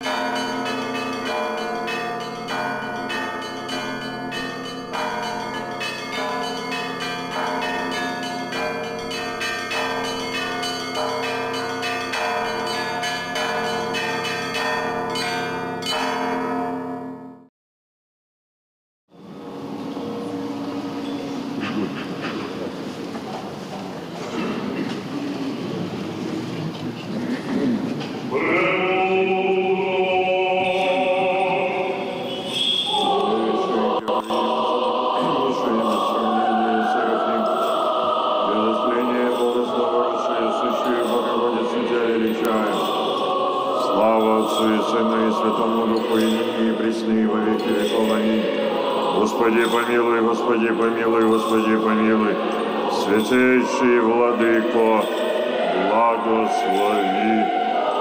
Господи помилуй, Господи помилуй, Господи помилуй. Святейший Владыко, благослови.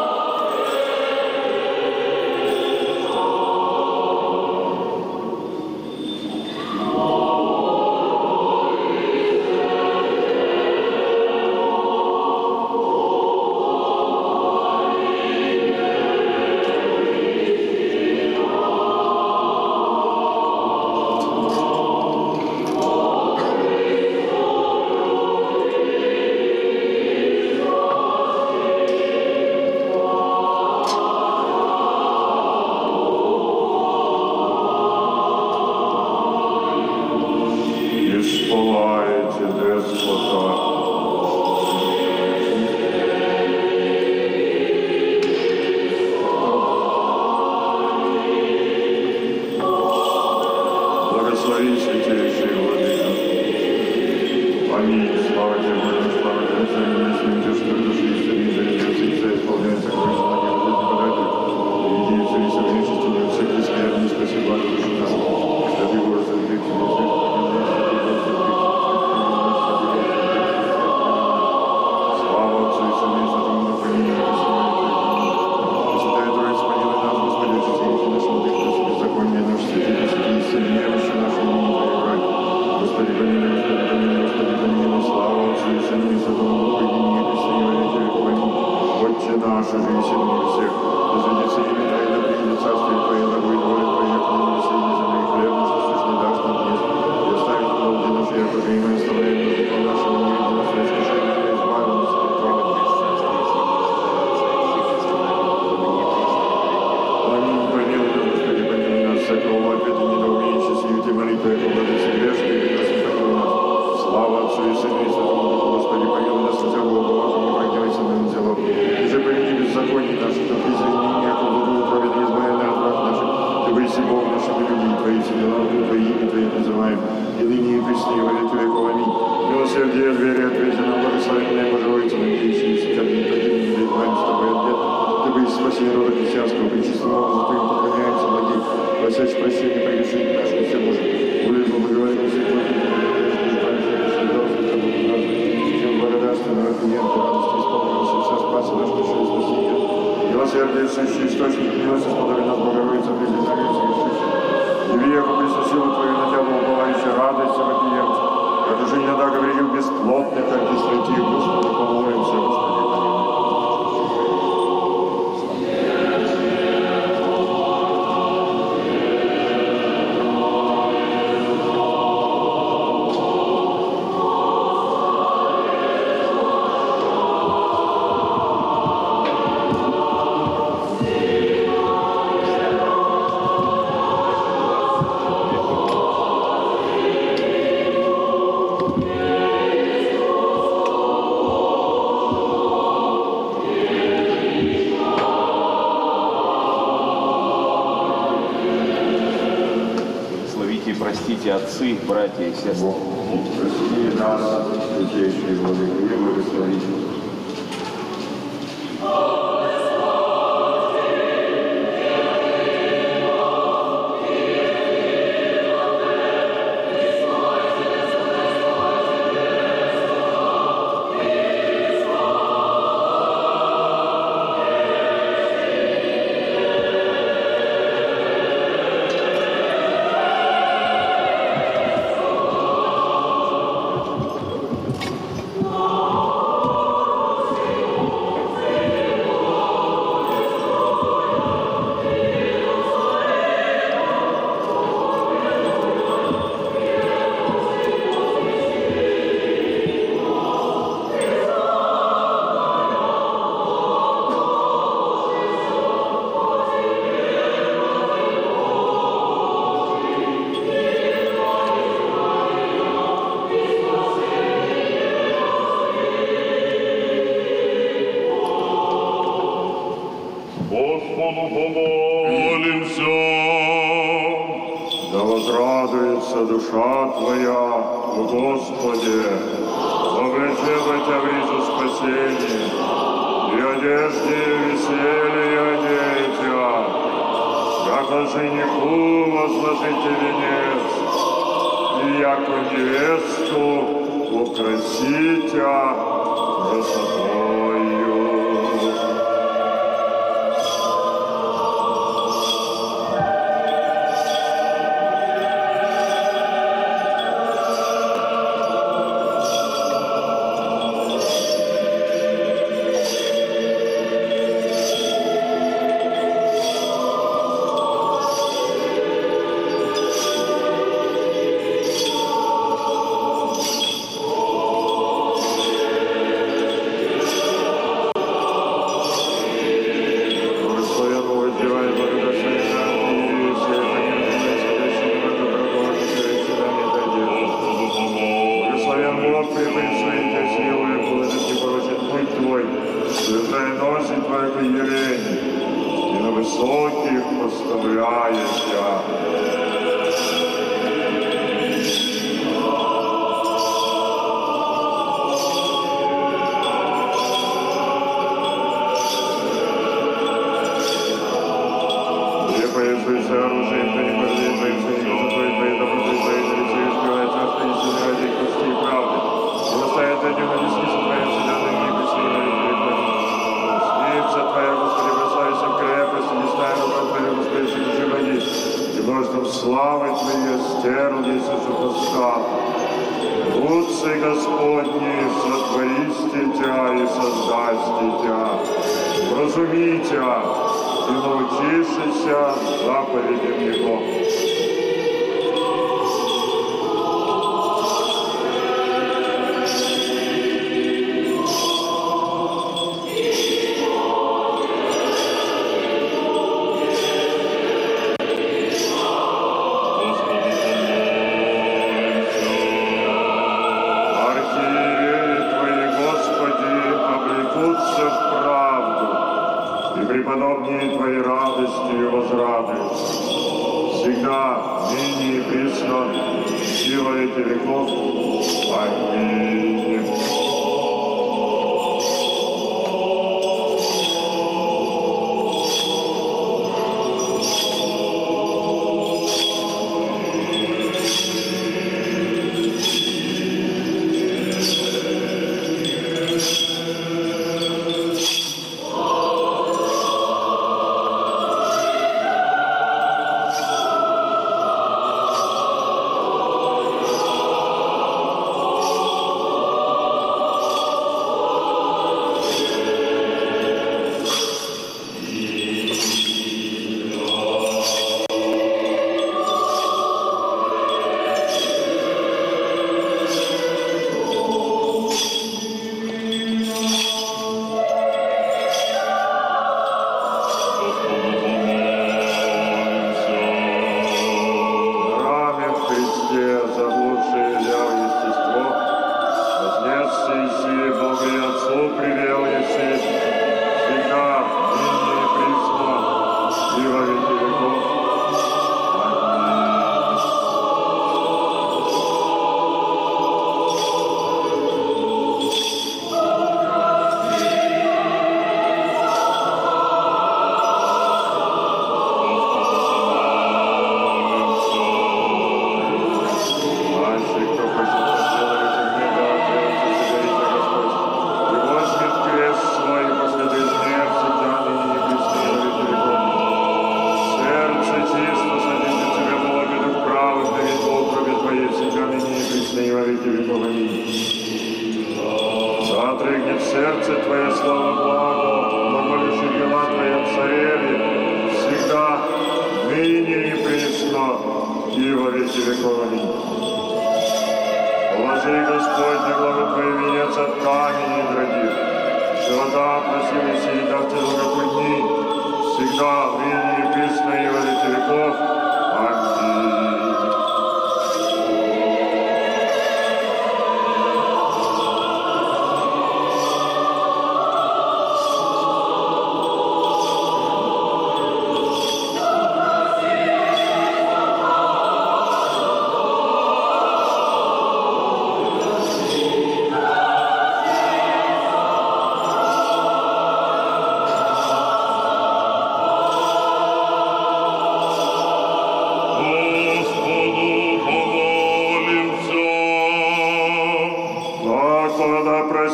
Простите, отцы, братья и сестры. Прости нас, святейший Владыко, и благословите. помолимся. Да возрадуется душа твоя в Господе, облече Тебя в ризу спасения, и одежде веселья одетя, яко жениху возложите венец, и яко невесту украситя красотою.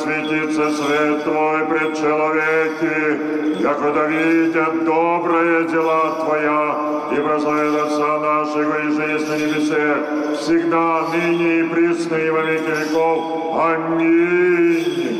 просветится свет Твой пред человеки, якогда видят добрые дела Твоя, и прославит Отца нашего, и же есть на небесе, всегда, ныне и присно, и во веки веков. Аминь.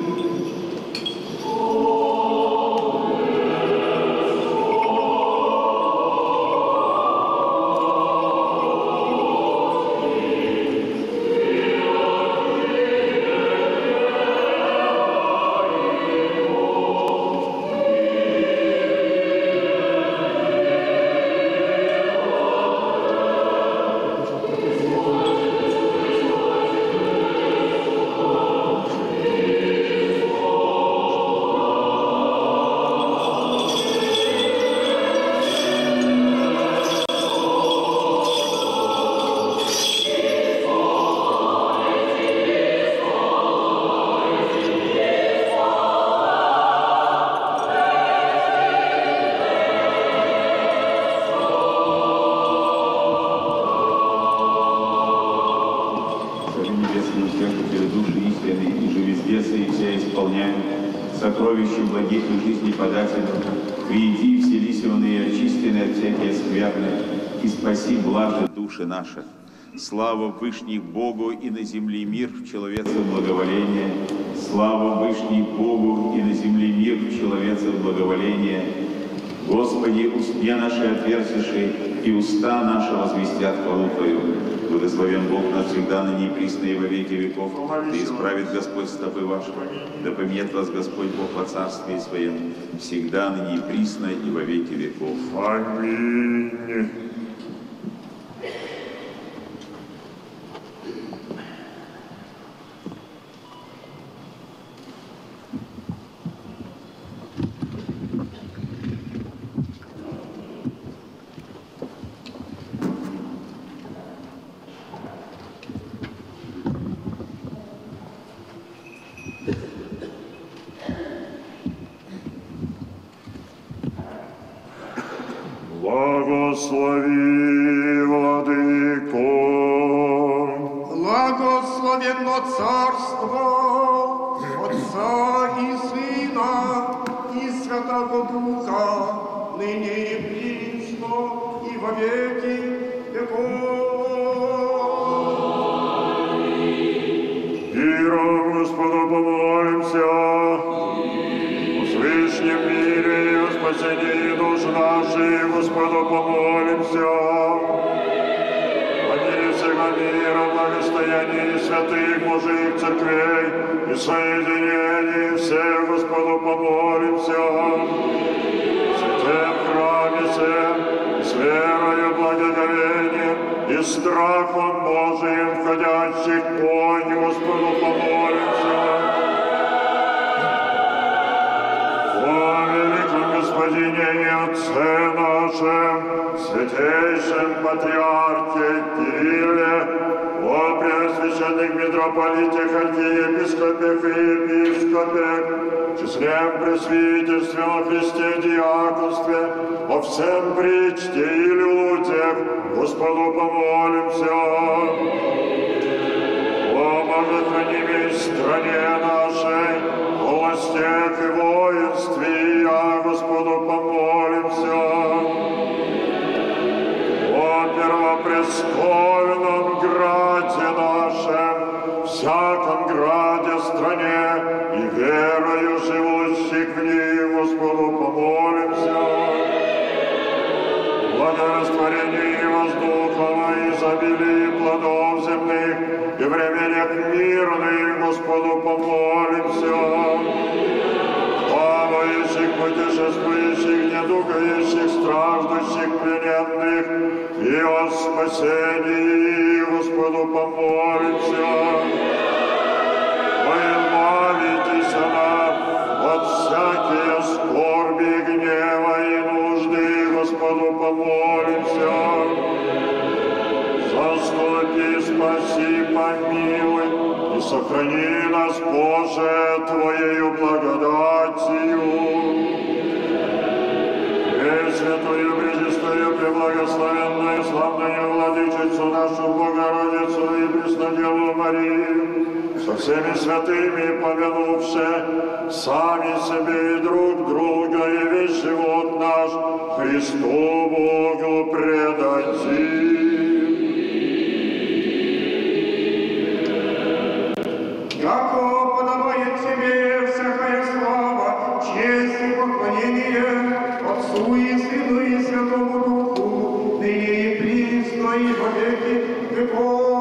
Сокровищем благих и жизни податель, приди, вселись он и очистены от всякие скверны, и спаси блажи души наши. Слава Вышних Богу и на земле мир в человеце благоволение. Слава Вышних Богу и на земле мир в человеце благоволение. Господи, устья наши отверзиши, и уста наши возвестят хвалу Твою. Благословен Бог навсегда, ныне и присно и во веки веков. Да исправит Господь стопы ваши, да помнет вас Господь Бог во царстве Своем, всегда, ныне и присно и во веки веков. Аминь. Благослови, Владыко. Благословенно Царство Отца и Сына и Святого Духа, ныне и присно и во веки веков. Миром Господу помолимся. О свышнем мире и о спасении душ наших Господу помолимся. О мире всего мира, благостоянии святых Божьих церквей и соединении всех Господу помолимся. В святем храме всем, и с верою, благоговением и страхом Божиим входящих понь Господу помолимся. О великом Господине и Отце нашем, святейшем Патриархе Кирилле, о преосвященных митрополитах, архиепископах и епископах, числем пресвитерстве, о Христе диаконстве, о всем причте и людях, Господу помолимся. О богохранимой стране нашей, о властях и воинстве, я Господу помолимся. О первопрестольном граде нашем, всяком граде стране и верою живущих в ней, Господу помолимся. Благорастворении воздухова, изобилии плодов земных и временях мирных, Господу помолимся. Плавающих, путешествующих, недугающих, страждущих, плененных, и о спасении, Господу помолимся. Вы избавитесь нам от всякие скорби, гнева и нужды, Господу помолимся. Заступи, спаси, помилуй, и сохрани нас, Боже, Твоею благодатью. Пресвятую, пречистую, преблагословенную, славную Владычицу нашу Богородицу и Преснодеву Марию, со всеми святыми помянувши сами себе и друг друга, и весь живот наш Христу Богу предадим. Яко подобает тебе всякая слава, честь и поклонение Отцу и Сыну и Святому Духу, ныне и присно и во веки веков.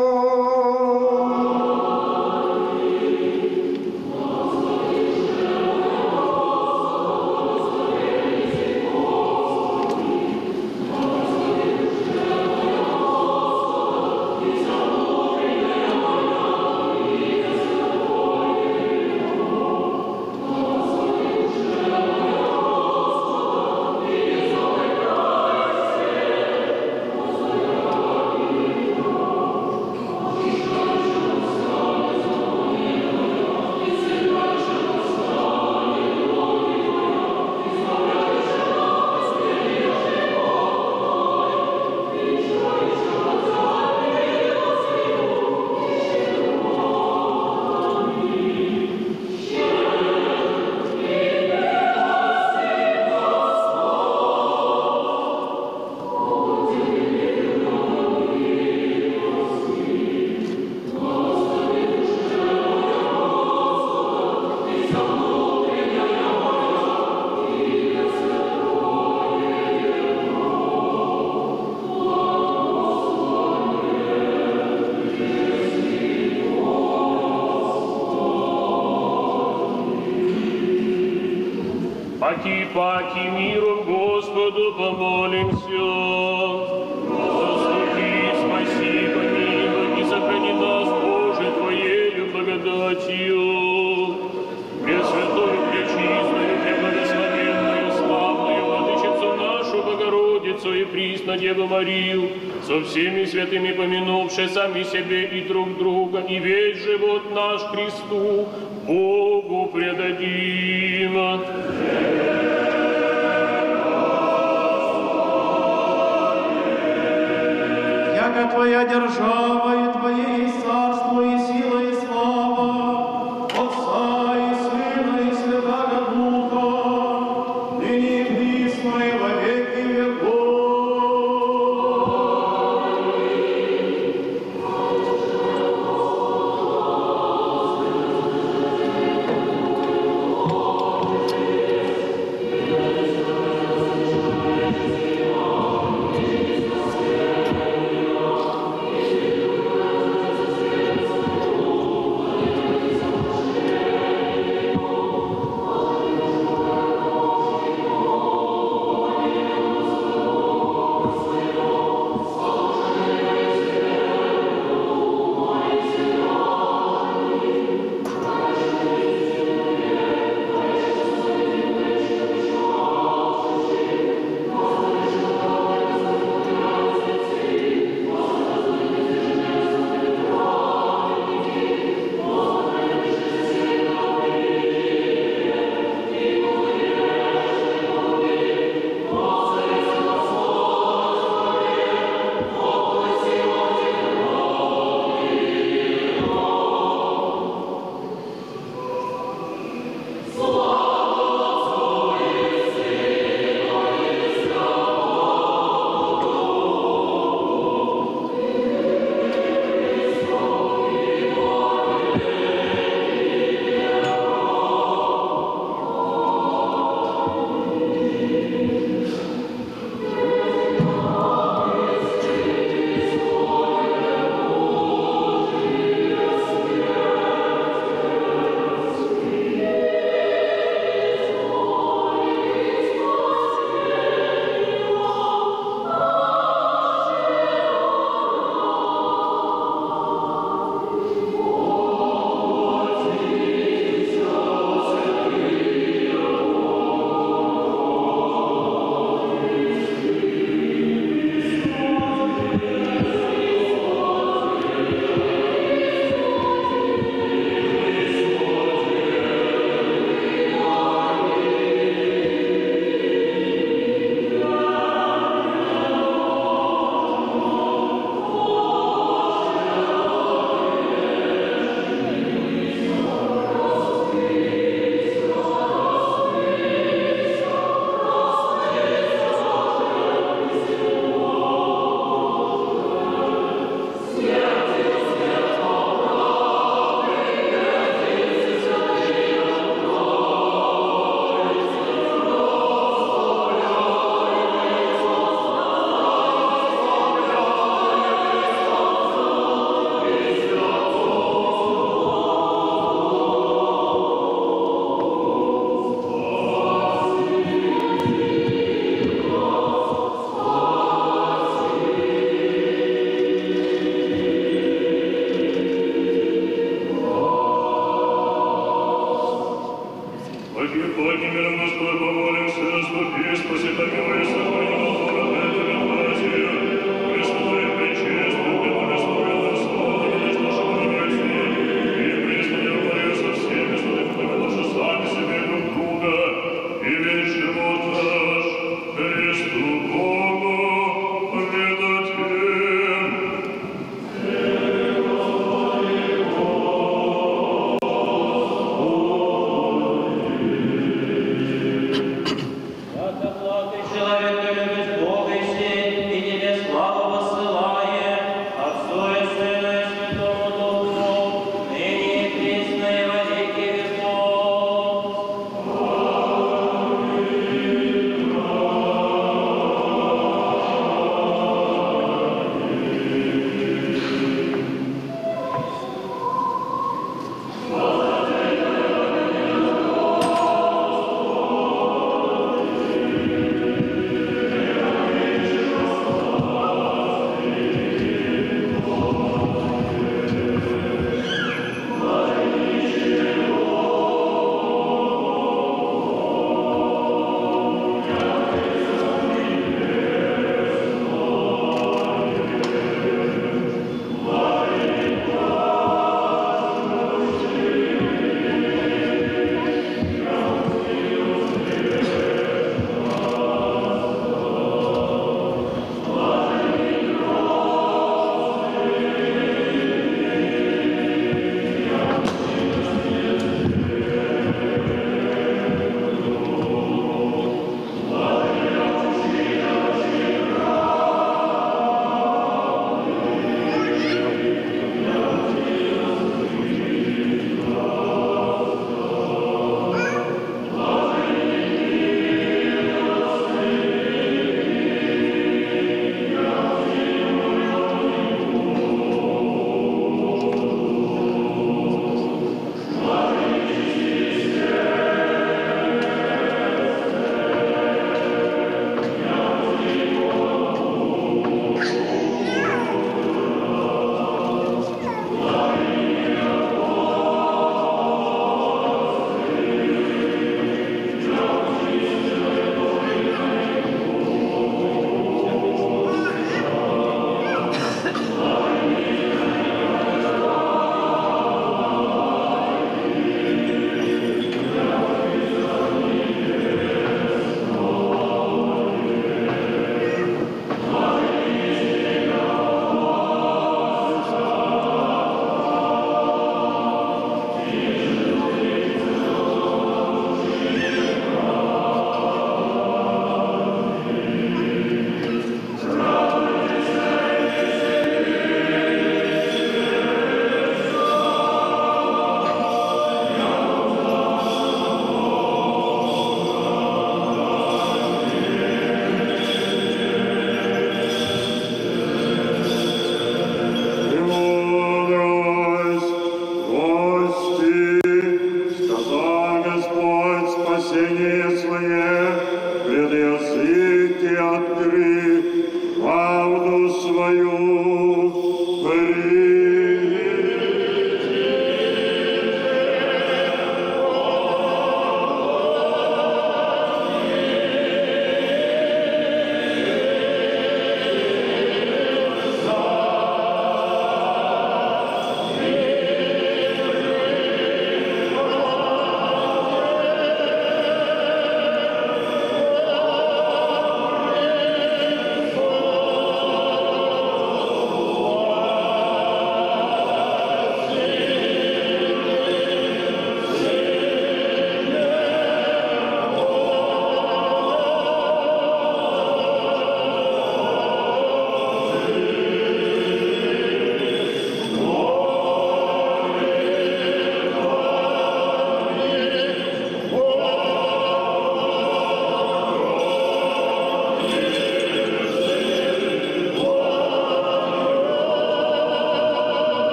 Паки миром Господу помолимся. Заступи, спаси, помилуй и сохрани нас, Боже, Твоею благодатью. Пресвятую, пречистую, преблагословенную, славную Владычицу нашу Богородицу и присно Деву Марию, со всеми святыми помянувши сами себе и друг друга, и весь живот наш Христу Богу предадим. Яко Твоя держава, и Твое есть царство, и сила, и слава, Отца и Сына, и Святаго Духа, ныне и присно, и во веки веков.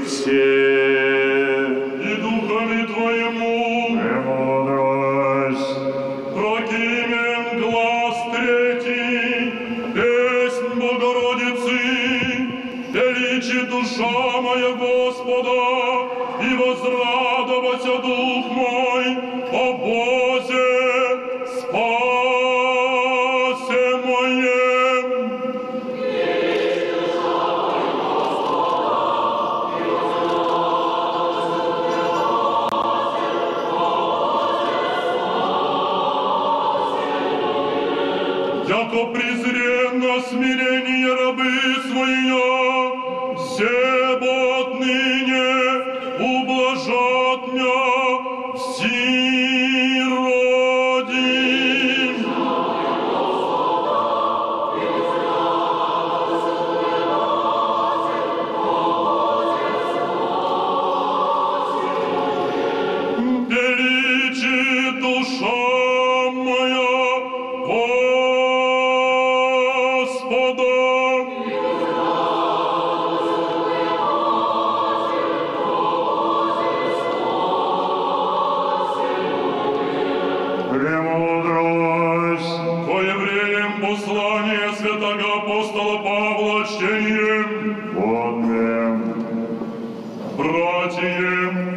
все, и духами Твоему, премудрость, прокимен глаз третий, песнь Богородицы, величи душа моя Господа, и возрадовался дух мой, о Бозе, спасе моем. Яко презренно смирение рабы своя, все отныне ублажат мя все родим. Величи душа моя Господа. премудрость, Кое время послание святого апостола Павла чтением, подвиг, братьям,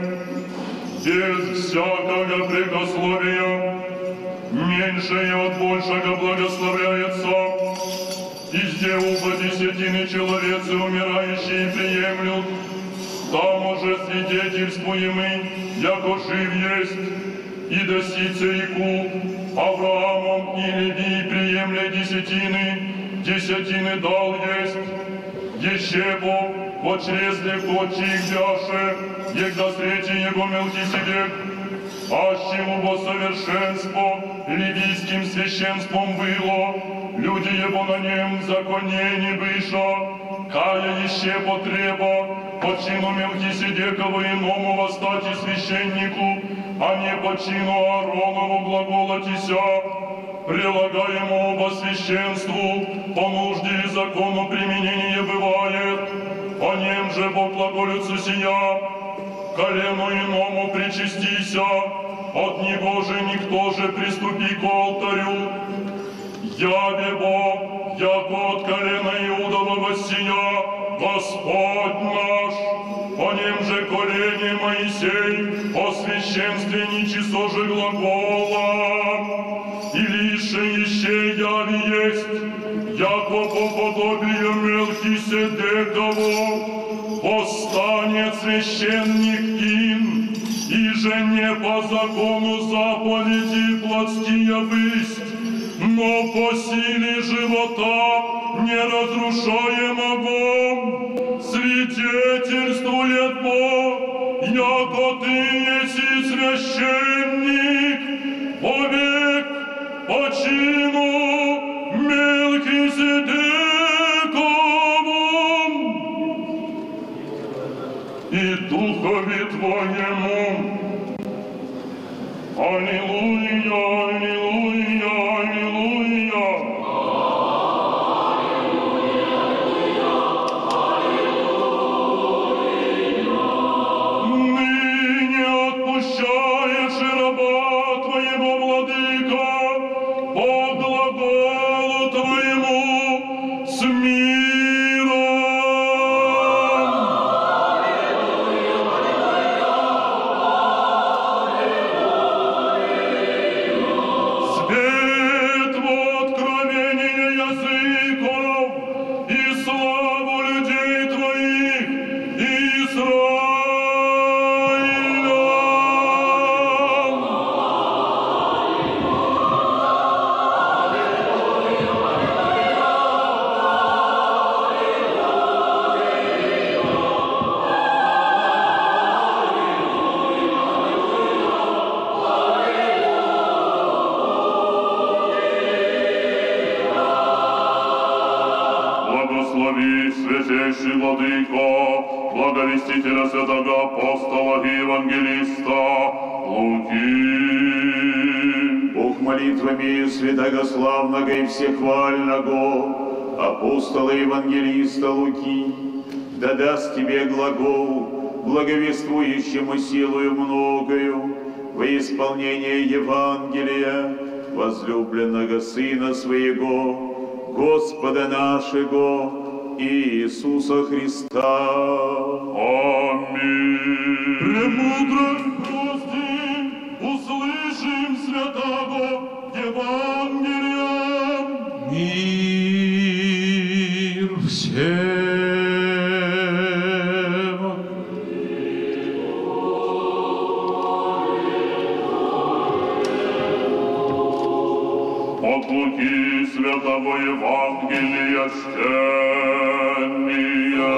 без всякого прикословия, меньшее от большего благословляется, и сделал десятины человецы умирающие приемлют, там уже свидетельствуем мы, яко жив есть, и доси царику Авраамом и Леви приемля десятины дал есть, еще Бог во чресле кочих бяше, егда срети его Мелхиседек, ащему во совершенство левийским священством было, люди его на нем законе не выша, кая еще потреба, по чину Мелхиседекова иному восстати священнику, а не по чину Ааронову глаголотися, прилагаемому во священству, по нужде и закону применение бывает, по нем же Бог глаголются сия, колену иному причастися, от него же никто же приступи к алтарю. Яве Бог, яко от колена Иудова сия, Господь наш, по нем же колене Моисей, о священстве ничего же глагола, и лишь еще яви есть, яко по подобию Мелхиседекову, восстанет священник Ин, и же не по закону заповеди плотския бысть, но по силе живота неразрушаемого свидетельствует Бог, яко ты еси священник, повек по чину Мелхиседекову и духове Твоему. Аллилуйя, аллилуйя, аллилуйя. Ныне отпущаешь раба Твоего, Владыка, по глаголу Твоему с миром. Свет в откровении языков и славу людей Твоих, Израиля. Благослови, святейший Владыко, благовестителя святого апостола и евангелиста Луки. Бог молитвами святого славного и всехвального апостола евангелиста Луки, да даст тебе глагол благовествующему силою многою во исполнение Евангелия возлюбленного Сына Своего, Господа нашего Иисуса Христа. Аминь. Премудрость прости, услышим святого Евангелия. Мир всем. От Луки святого Евангелия чтения.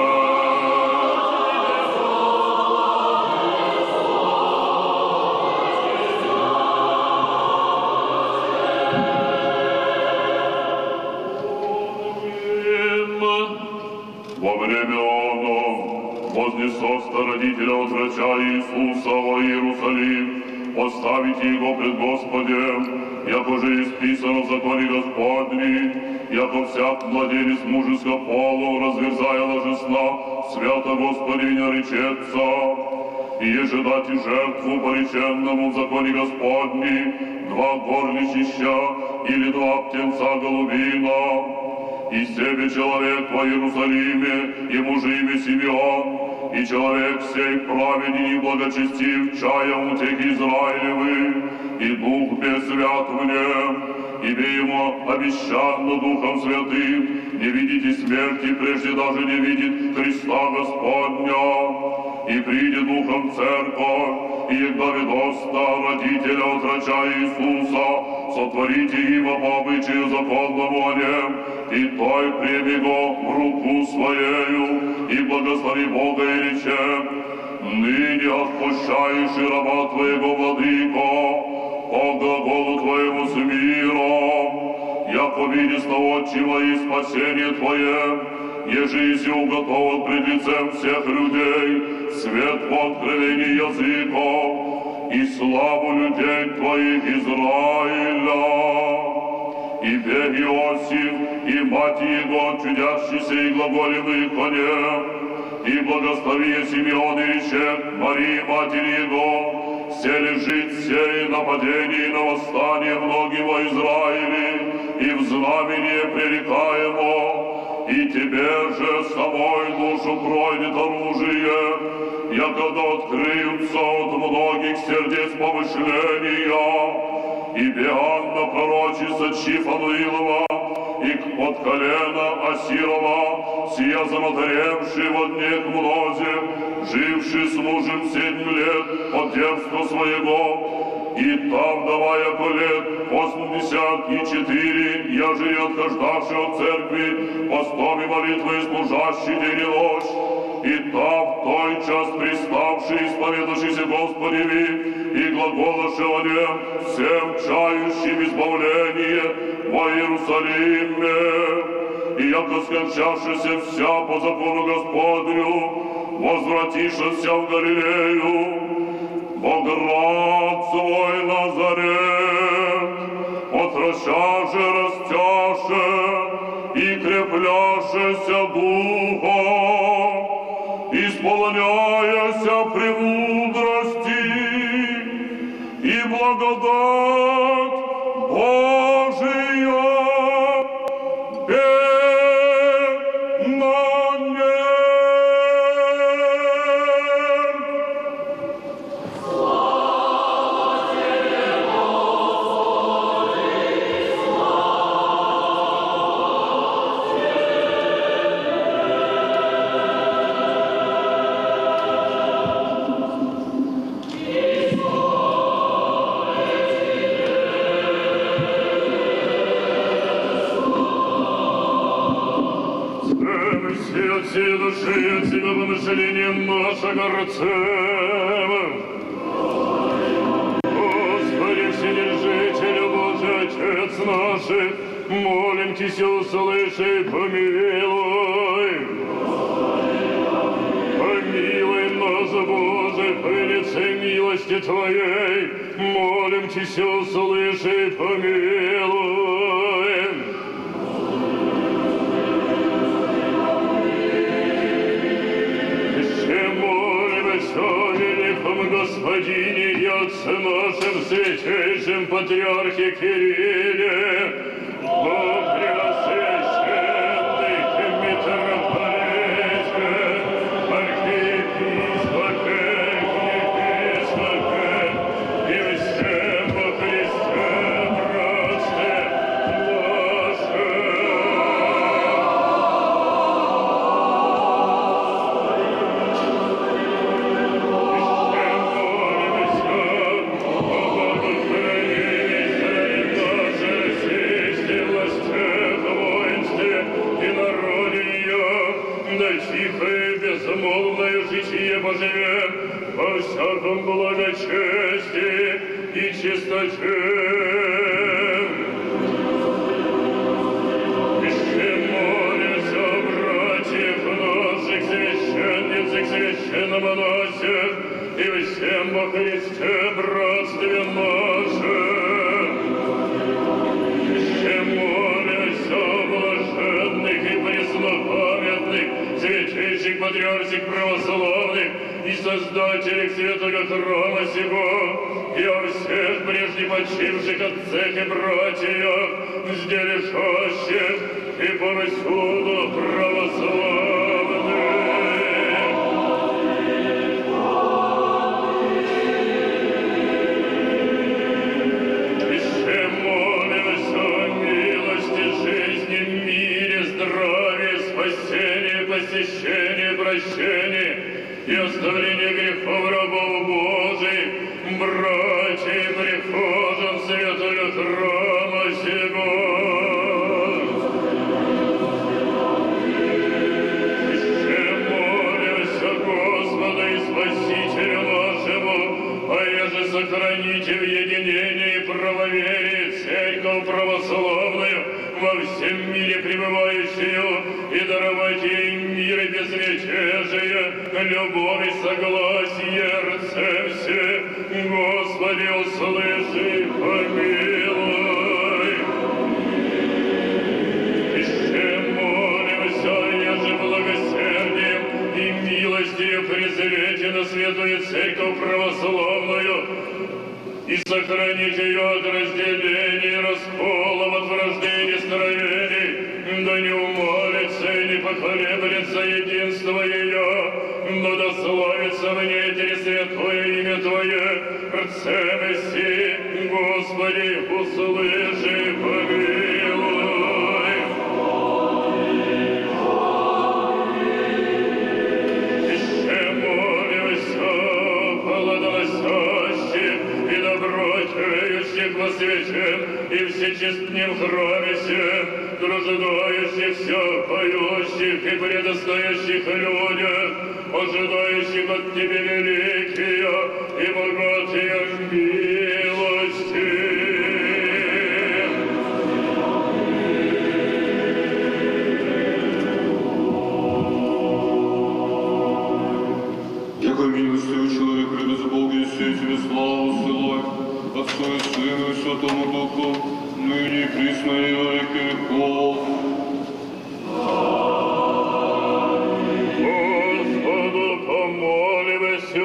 Во время оно вознесоста родителя от врача Иисуса во Иерусалим, поставите его пред Господем, яко же исписано в законе Господни, яко всяк младенец мужеского полу, разверзая ложесна, свято Господи наречется, и еже дать и жертву пореченному в законе Господни, 2 горлищища или 2 птенца голубина, и себе человек во Иерусалиме, и мужи имя Симеон, и человек сей праведен и благочестив, чая утехи Израилевы, и Дух безсвят в нем, ибо ему обещано Духом Святым, не видите смерти, прежде даже не видит Христа Господня, и придет Духом Церковь, и благовестоста родителя от врача Иисуса, сотворите его по обычаю законному о нем, и той прими его в руку своею, и благослови Бога и рече, ныне отпущаешь и раба твоего, владыко, по глаголу твоему с миром, яко видишь на очи мои спасение твое, еже иси уготован пред лицем всех людей, свет по откровении языков, и славу людей твоих Израиля. И бег Иосиф, и мать его, чудящийся и глаголевый конем, и благослови Симеон и рече Марии, матери его, все лежит сей нападение и на восстание многим во Израиле, и в знамение пререкаемо, и тебе же самой душу пройдет оружие, якогда открыются от многих сердец помышления, и Бианна пророчица Чифануилова, и от колена Асирова, сия замотаревший во дне к мнозе, живший с мужем 7 лет от девства своего, и там давая лет 84, яже не отхождавший от церкви, постом и молитвой служащий день и ночь, и там в той час приставший, исповедавшийся Господеви, и глаголоши о нем всем чающим избавление во Иерусалиме, и яко скончавшийся вся по закону Господню, возвратившийся в Галилею, во град свой Назарет, отраща же растяше и крепляшеся духом, исполняяся премудрости и благодать Божия на нем. Всей души от себя помышлением нашего Рцем. Господи, Вседержителю Божий, Отец наших, молим Тебя, услыши, помилуй. Помилуй нас, Боже, по лице милости Твоей, молим Тебя, услыши, помилуй. отце нашем святейшем патриархе Кирилле, о преосвященный митрополите, архиепископе, епископе и всем во Христе братстве нашем. Тихое, безмолвное житие поживем во всяком благочестии и чистоте. Еще молимся о братьях наших, священницах, священномонасях и всем во Христе братстве нашем. Еще молимся о блаженных и преснопамятных святейших патриарших православных и создателях святого храма сего, и о всех прежде почивших отцах и братьях, здесь лежащих и повсюду православных. Еще молимся о милости, жизни, мире, здравии, спасении, посещение, прощение и оставление грехов рабов Божий, братья и прихожан святого храма сего. Еще молимся Господа и Спасителя нашему, а еже сохраните в единении и правоверии церковь православную во всем мире пребывающую, и даровать ей мир и безмятежие, любовь и согласие рцем все. Господи, услыши, помилуй. Еще молимся, еже благосердием и милостью презрите на святую церковь православную, и сохранить ее от разделений, расколов, от вражды и нестроений, да не умолится и не поколеблется единство ее, но да славится в ней святое имя Твое, рцем и си, Господи, услыши, помилуй. Еще молимся, плодоносящих и добротеющих во свете и всечестнем храме сем, труждающихся, поющих и предостоящих людях, ожидающих от Тебя великие и богатые милости. Яко милостивый человек, придется Богу и все Тебе славу ссылай, Отцу и Сыну и Святому Духу, ныне и присно и во веки веков. Господу помолимся.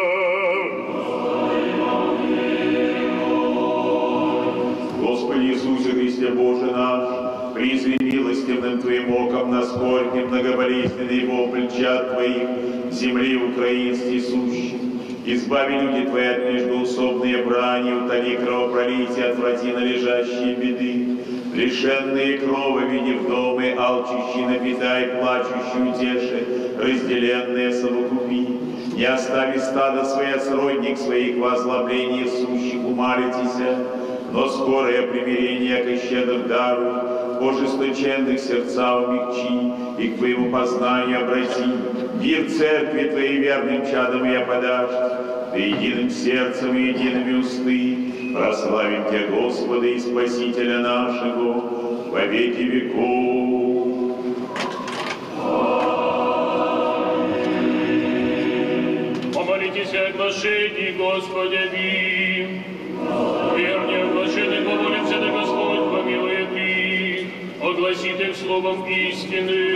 Господи Иисусе Христе Боже наш, призри милостивным Твоим оком на скорбный многоболезненный вопль чад Твоих, земли украинской сущей. Избави люди Твои от междоусобные брани, утоли кровопролития, отврати належащие беды. Лишенные крови, види вдовы, алчущие напитай, плачущие утеши, разделенные совокупи. Не остави стада свои от сродник своих во озлоблении сущих умалитеся, но скорое примирение ко щедр дару, ожесточенных сердца умягчи и к Твоему познанию обрати. Мир церкви Твоей верным чадом я подашь, Ты единым сердцем и едиными усты прославим Тебя, Господа и Спасителя нашего, во веки веков. Помолитесь о глашении Господи, вернее, оглашении помолимся, да Господь помилует их, огласит их словом истины,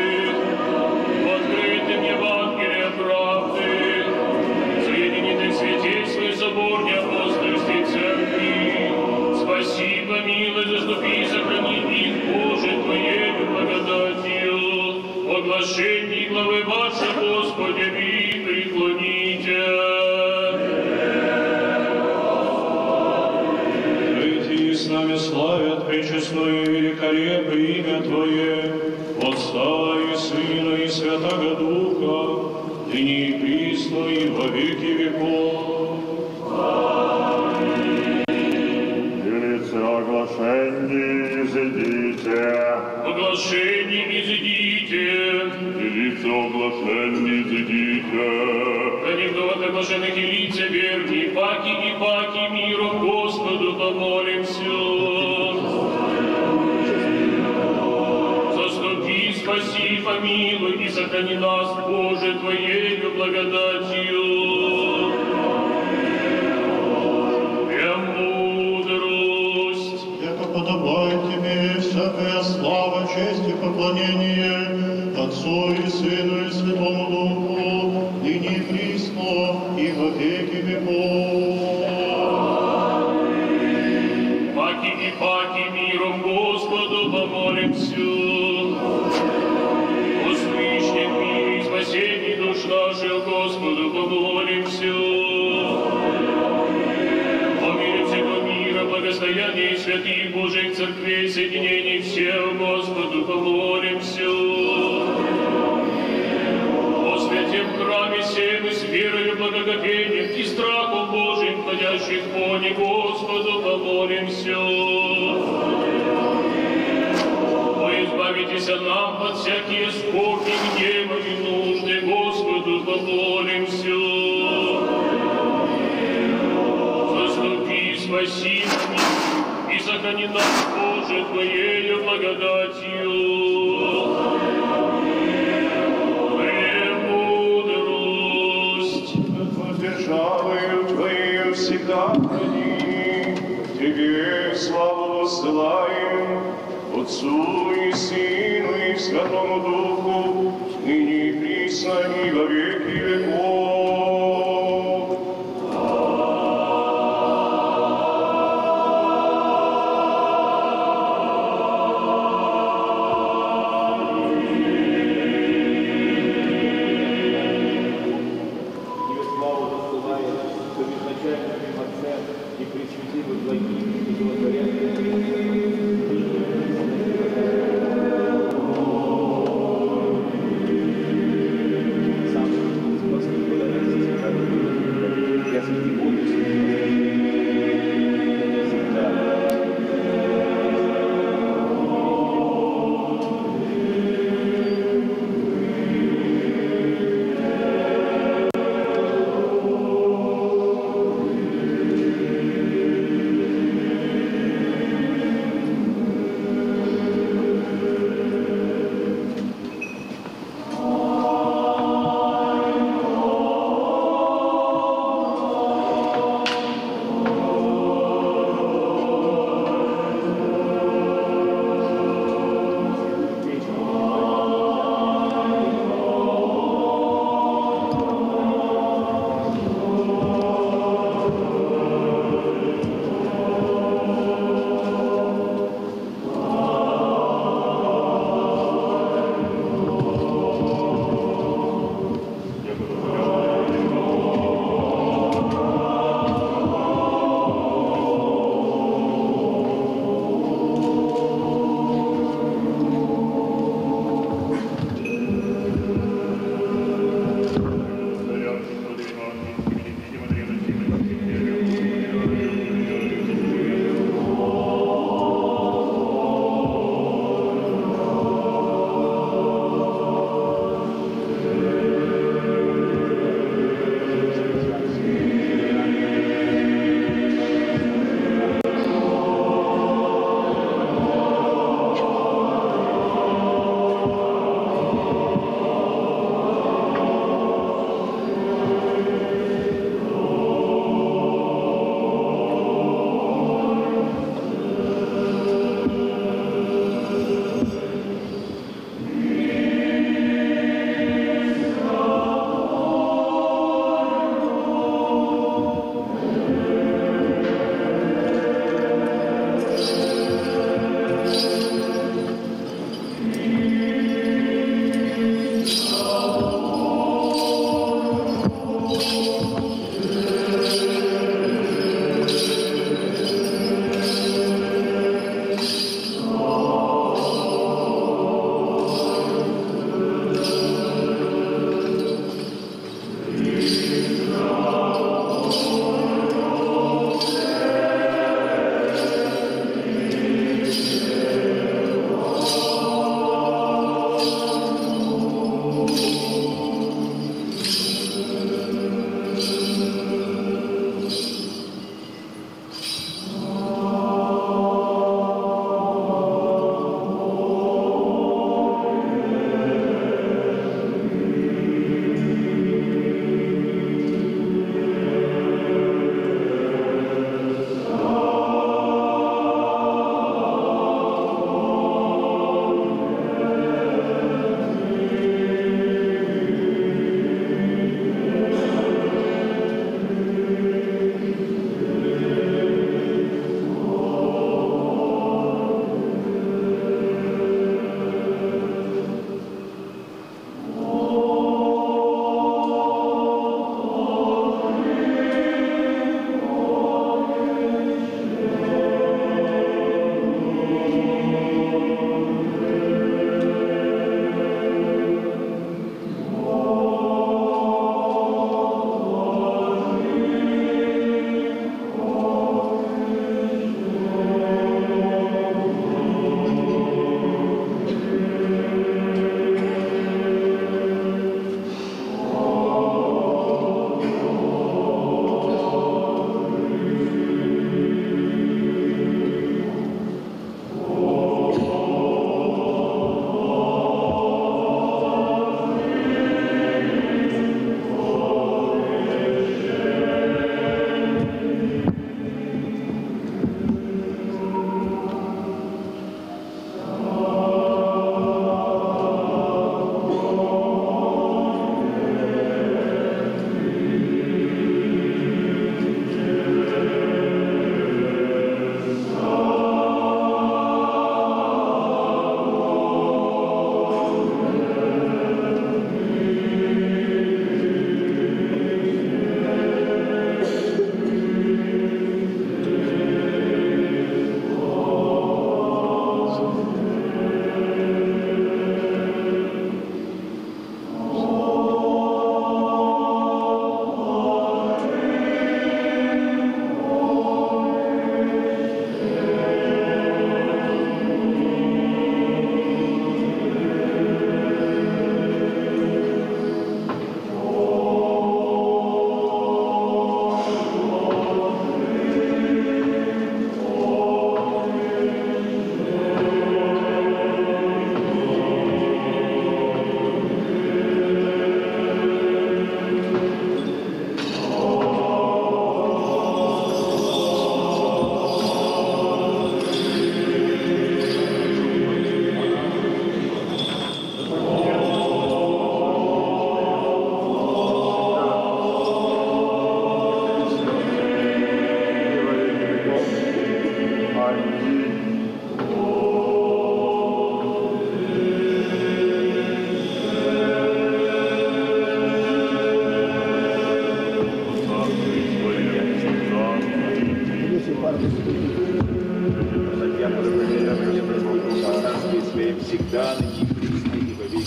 открытым Евангелие правды, соединит их святействуй соборне апостольской церкви. Спаси, помилуй, заступи, сохрани их, Боже, Твоею благодатью. Оглашение главы вашей, Господи, ви преклоните. Эти с нами славят пречестное и великолепное имя Твое, Отца и Сына и Святаго Духа, ныне и присно и во веки веков. Велице оглашение, изыдите. Оглашение изыдите. Велице оглашение, изыдите. Анекдот оглашенных и лица верни, паки миром Господу помолимся. Заступи, спаси, помилуй и сохрани нас, Боже, Твоею благодатью. Премудрость. Яко подобает Тебе всякая слава, честь и поклонение Отцу и Сыну и Святому Духу, ныне и присно и во веки веков. Паки миром Господу помолимся. Услышь мир и спасение душ наших, Господу помолимся. О мире всего мира, благостоянии святых Божьих церквей, соединений всех, Господу помолимся. О святе в храме сем и с верою, благоговением и страхом Божьим, ходящих по не, Господу помолимся. О, избавитесь нам от всякие скорби, гнева и нужды, Господу помолимся. Заступи, спаси и сохрани нас, Боже, Твоею благодатью. Премудрость. Державою Твоею всегда храни, Тебе славу воссылаем, Отцу и Сыну и Святому Духу, ныне и присно и во веки веков. Спасибо.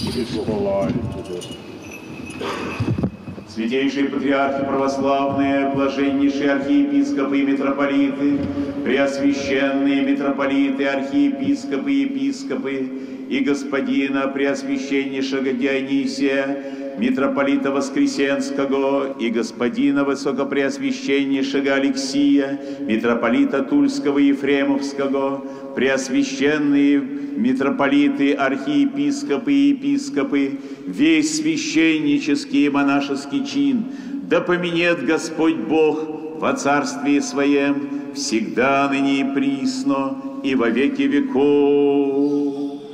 Святейшие патриархи православные, блаженнейшие архиепископы и митрополиты, преосвященные митрополиты, архиепископы и епископы, и господина преосвященнейшего Дионисия, митрополита Воскресенского, и господина высокопреосвященнейшего Алексия, митрополита Тульского и Ефремовского, преосвященные митрополиты, архиепископы и епископы, весь священнический и монашеский чин, да поменет Господь Бог во Царстве Своем всегда, ныне и присно, и во веки веков.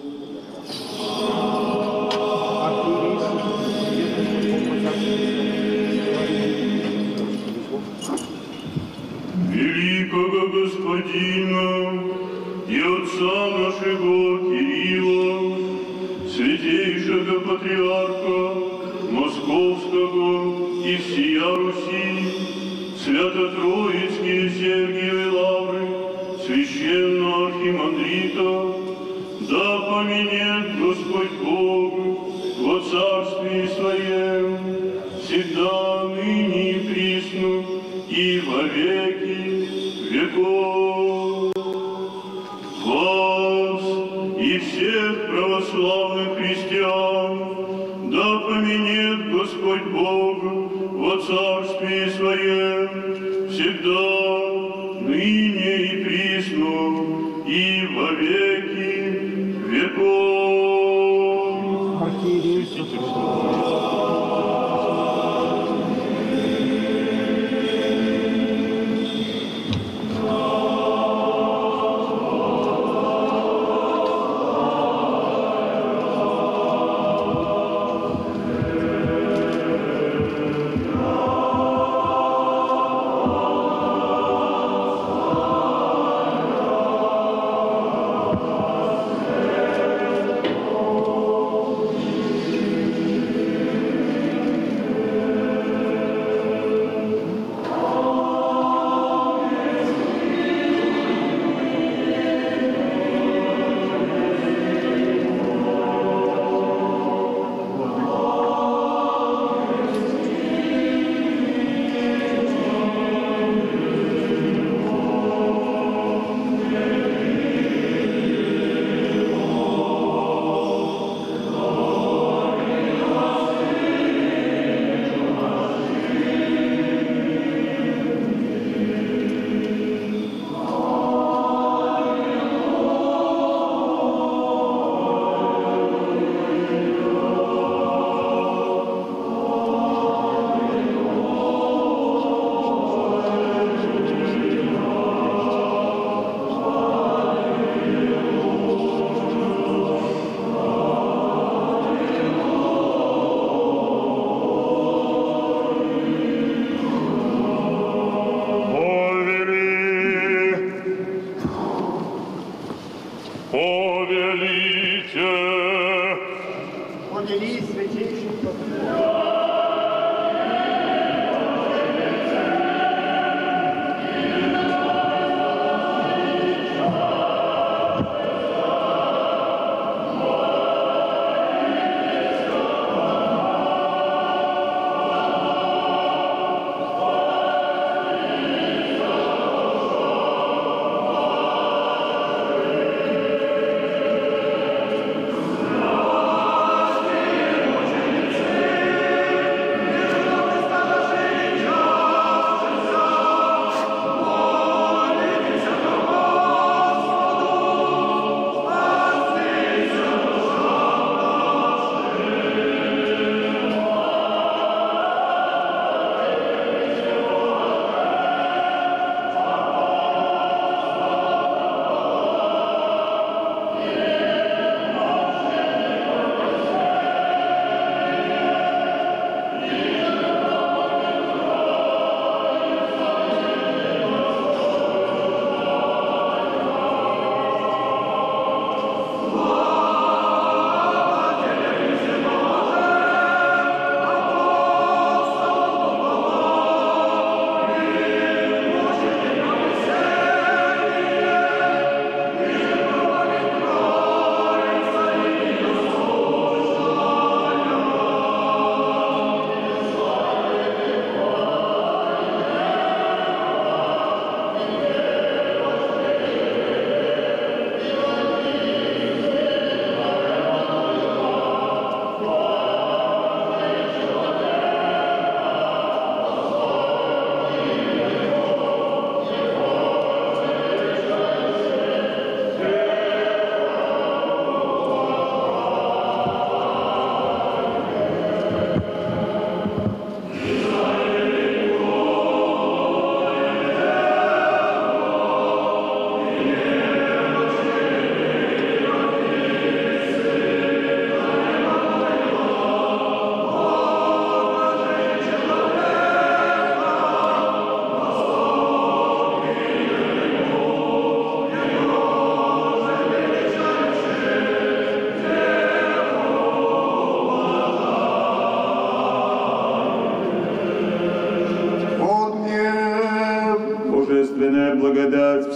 Великого Господина и Отца нашего Кирилла, святейшего Патриарха Московского и всея Руси, свято-троицкие Сергиевы лавры, священного архимандрита, да поменет Господь Бог во Царстве Своем, всегда, ныне и присно, и во веки веков. Вас и всех православных христиан да поменет Господь Бог во Царстве Своем всегда, ныне и присно, и во веки веков.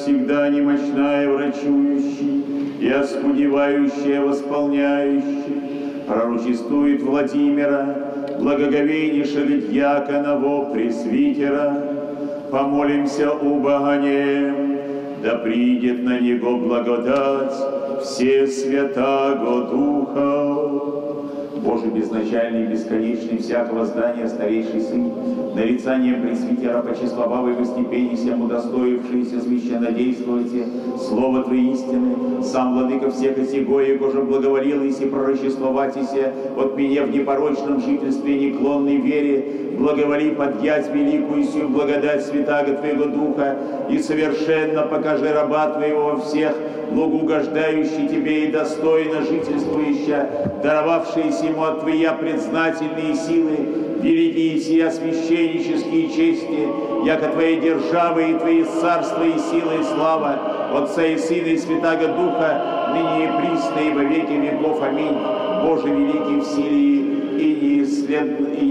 всегда немощная врачующий и оскудевающая восполняющий, пророчествует Владимира, благоговейнейшего дьяконового пресвитера. Помолимся убоганем, да придет на него благодать все святаго Духа. Боже, безначальный и бесконечный, всякого здания старейший Сын, нарицанием пресвитера почисловавой во степени всем удостоившиеся священно действуйте, Слово Твоей истины, сам Владыка всех и сего, Его же благоволил, и пророчествоватися от меня в непорочном жительстве неклонной вере, благоволи подъять великую сию благодать святаго Твоего Духа, и совершенно покажи раба Твоего во всех, благоугождающий Тебе и достойно жительствующая, даровавшиеся ему от Твоя предзнательные силы, великие сия священнические чести, яко Твоя держава и Твои царства и сила и слава, Отца и Сына и Святаго Духа, ныне и присно и во веки веков. Аминь. Боже великий в силе и неисследный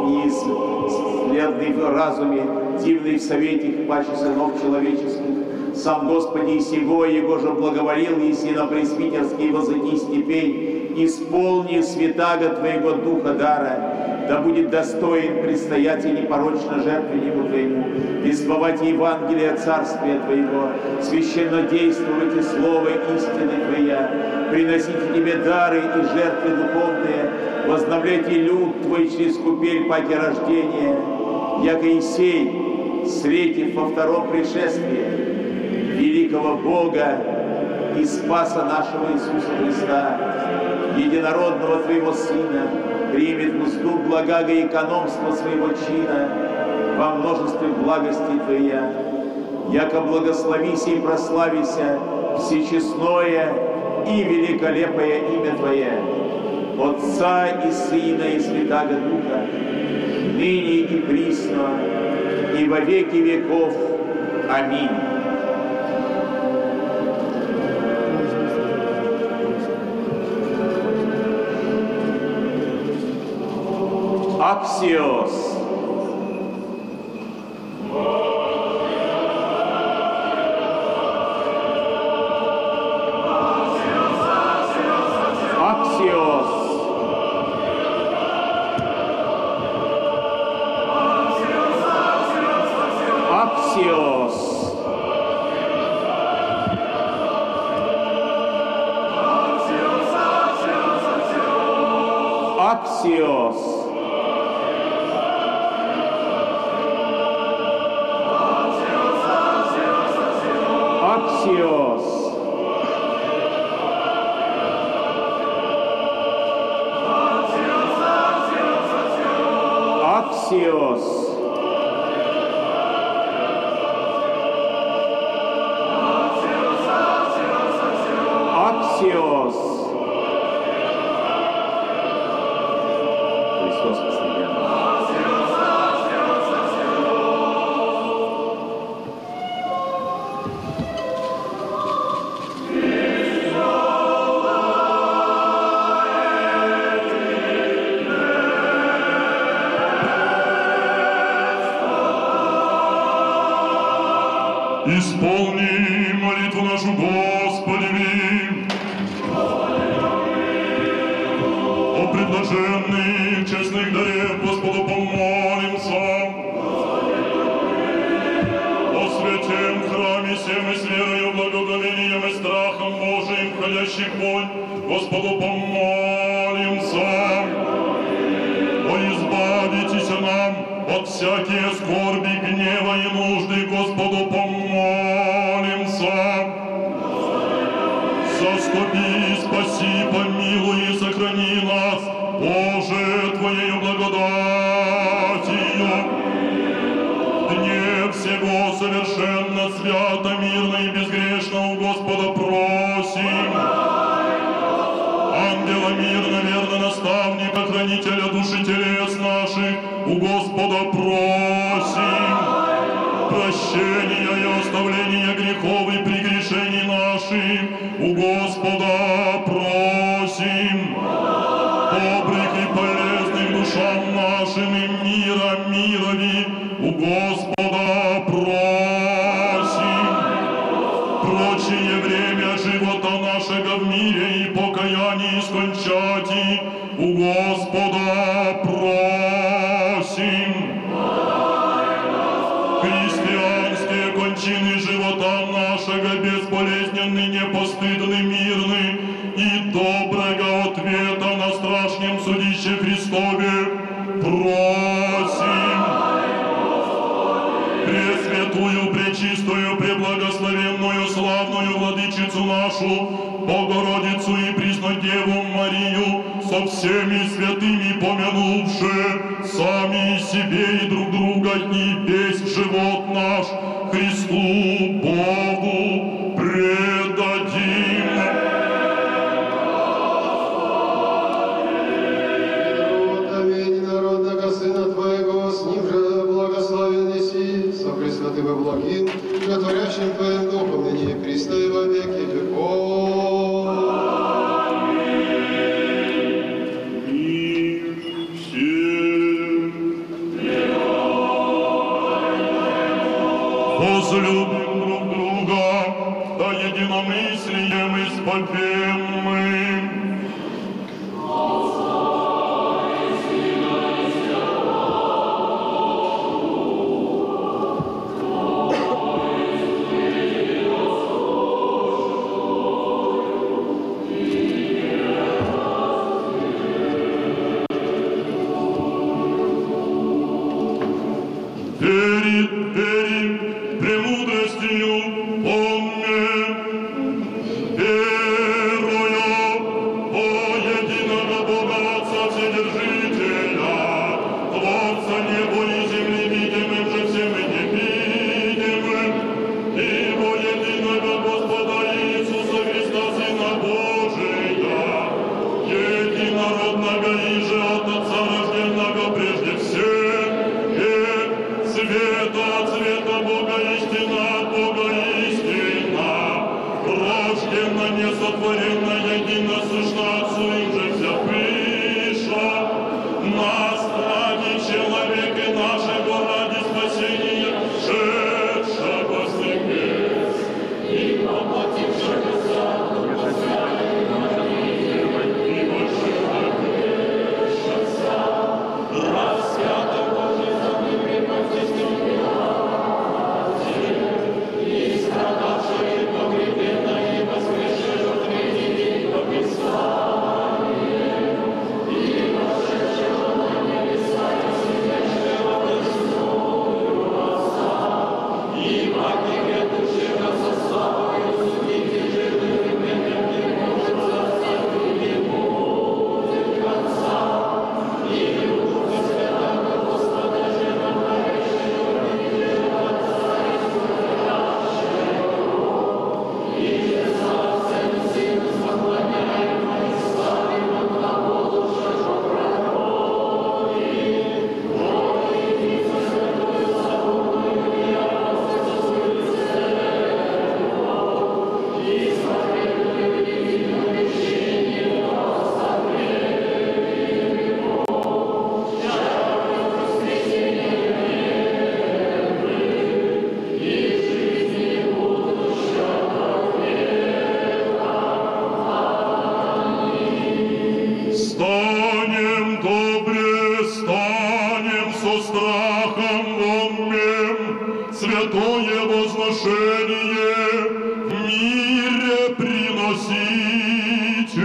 в разуме, дивный в совете, паче сынов человеческих, сам Господи и сего, Его же благоволил, еси на пресвитерский высоки степень, исполни святаго Твоего Духа дара, да будет достоин предстоять и непорочно жертвеннику Твоему, вествовать Евангелие Царствия Твоего, священно действовать и Слово истины Твоя, приносить Тебе дары и жертвы духовные, возновлять и люд Твой через купель паки рождения, яко Исей, встретив во втором пришествии великого Бога и Спаса нашего Иисуса Христа, единородного Твоего Сына, примет мзду благого и экономства своего чина во множестве благости Твоя, яко благословися и прославися всечестное и великолепное имя Твое, Отца и Сына и Святаго Духа, ныне и присно, и во веки веков. Аминь. Аксиос. Аксиос. Аксиос. Аксиос. Аксиос. Аксиос. Аксиос. Христос постоянно. Исполни молитву нашу, Господи, о предложенных честных дарев Господу помолимся, о святем храме всем и с верою, благоговением и страхом Божиим, входящих вонь, Господу помолимся, о избавитесь нам от всякие скорби, гнева и нужды, Господу помолимся. Заступи, спаси, помилуй и сохрани нас, Боже, Твоею благодатью. Дне всего совершенно, свято, мирно и безгрешно у Господа просим. Ангела мирно, верно, наставника, хранителя души телес наших, у Господа просим. Прощения и оставления грехов и прегрешений наших у Господа просим. Добрых и полезных душам нашим и мира мирови у Господа просим. скончати, у Господа просим. Христианские кончины живота нашего безболезненны, непостыдны, мирны, и доброго ответа на страшном судище Христове просим. Пресвятую, пречистую, преблагословенную, славную Владычицу нашу, Богородицу и Преснодеву Марию, со всеми святыми помянувши, сами себе и друг друга, и весь живот наш Христу Богу предадим. Народного Сына Твоего, с Ним же благословен еси, со Пресвятым и благим, животворящим Твоим Духом, ныне и присно и во веки веков. Мир всем. Возлюбим друг друга, да единомыслием исповем мы. Верим, премудростью помним, верою во единого Бога Отца Вседержителя, Творца неба и земли, видимым же всем и невидимым, и во единого Господа Иисуса Христа, Сына Божия, единородного и же от Отца рожденного прежде всех, света от света Бога истина, от Бога истина, рожденно, несотворенно, едино сущно Отцу им же вся пыша, нас ради человека нашего, ради спасения, шедшего с небес и воплотившего и вошедшегося, распятого Божий за ними и страдавший, погребенный и воскресший в третий день по Писанию, и вошедшего на небеса и сидящего престолу Отца, и владыка душевно со славою судите живых и мертвых, может создать не будет конца, и Духа Святого Господа животворящего, и за Отцем Сыну поклоняемо и славимо главу душевно проходит, Троица Святую Соборную и Апостольскую Церковь, и исповедуем единое крещение во оставление грехов, чаю воскресения мертвых, и жизни будущего века. Станем добре, станем со страхом помним святое возношение в мире приносите.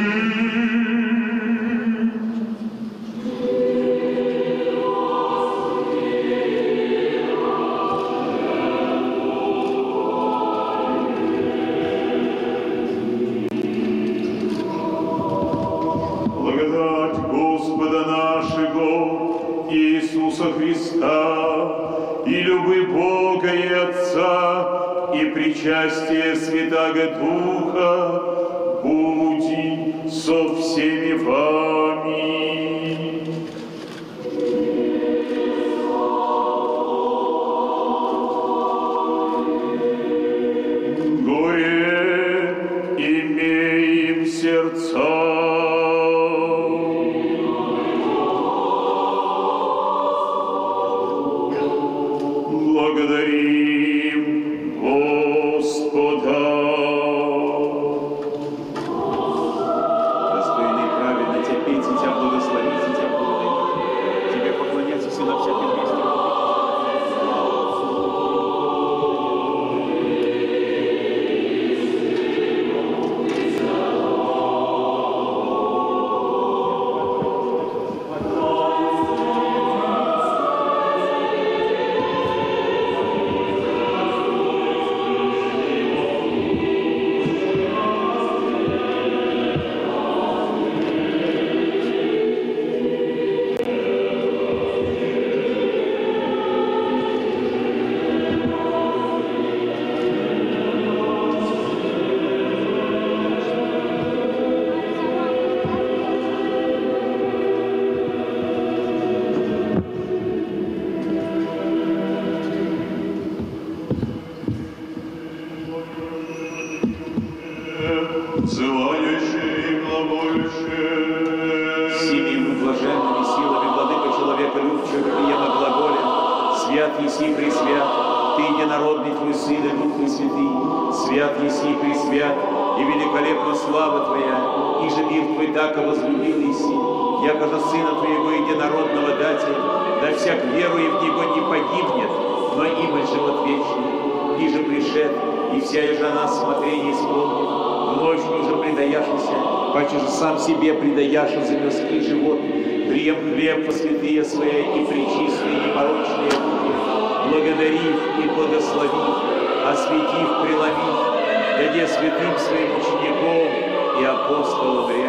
Благодать Господа нашего Иисуса Христа и любовь Бога и Отца и причастие Святаго Духа будет со всеми вами. Горе имеем сердца. Благодарим Господа. Достойный Свят еси пресвят, Ты единородный Твой Сын и Дух Твой Святый, свят еси пресвят, и великолепна слава Твоя, и же мир Твой так возлюбил еси, яко же Сына Твоего единородного дати, да всяк веруя в Него не погибнет, но имя живот вечный, и же пришед, и вся ежа нас смотрение исполнит, вновь уже предаяшися, паче же сам себе предаяша за мирский живот, прием хлеб по святые свои и пречистые непорочные руки, благодарив и благословив, осветив, преломив, даде святым своим ученикам и апостолам ряд.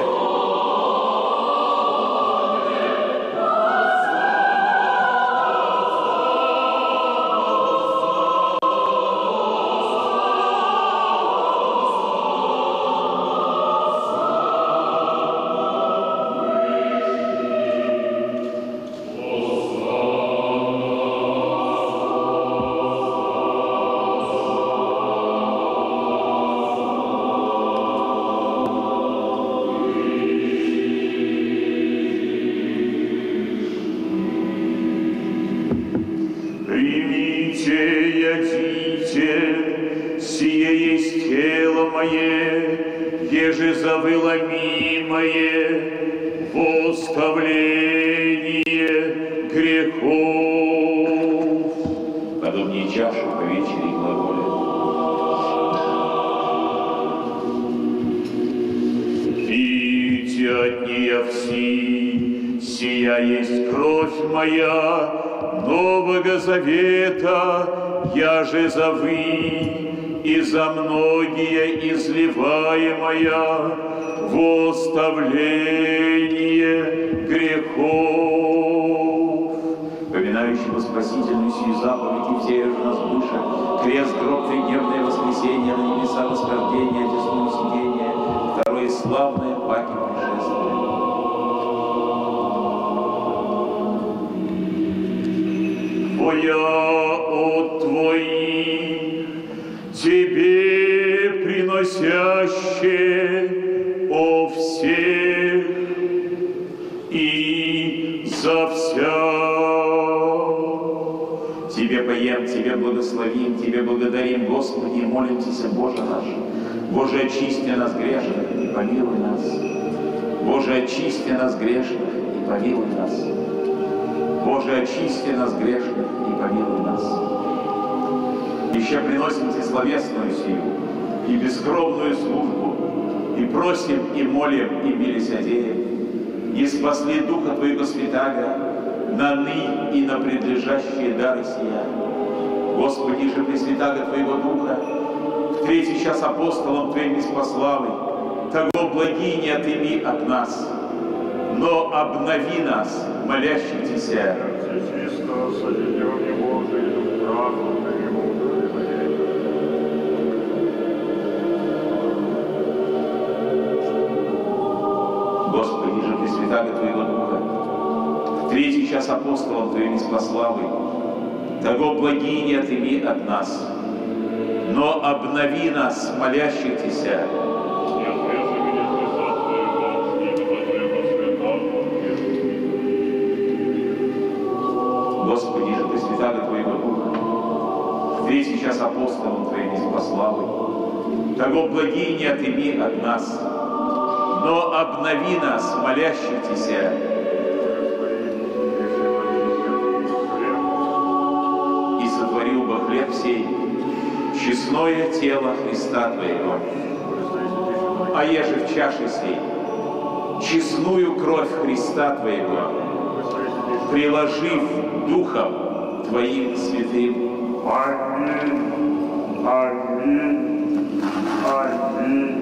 Я же за вы и за многие изливаемая во оставление грехов. Поминающего спасительную сию заповедь и все же нас выше, крест, гроб, тридневное воскресенье, на небеса восхождение, одесную сидение, второе славное паки пришествие. Твоя от Твоих, Тебе приносяще о всех и за вся. Тебе поем, Тебе благословим, Тебе благодарим, Господи, и молим Тебя, Боже наш. Боже, очисти нас грешных и помилуй нас. Боже, очисти нас грешных и помилуй нас. Боже, очисти нас грешных и помилуй нас. Еще приносим Тебе словесную сию и бескровную службу, и просим, и молим, и милосердеем, и спасли Духа Твоего Святаго на ны и на предлежащие дары сия. Господи же, Пресвятаго Твоего Духа, в третий час апостолам Твоим испославы, того благи не отыми от нас, но обнови нас, молящихся. Господи же, Пресвятаго Твоего Духа, в третий час апостолам Твоим испославы, того благи не отыми от нас, но обнови нас, молящихся. Господи же, Пресвятаго Твоего Духа, в третий час апостолам Твоим испославы, того благи не отыми от нас, но обнови нас, молящихся. И сотворил бы хлеб сей, честное тело Христа Твоего, а еже в чаше сей, честную кровь Христа Твоего, приложив Духом Твоим святым. Аминь. Аминь. Аминь.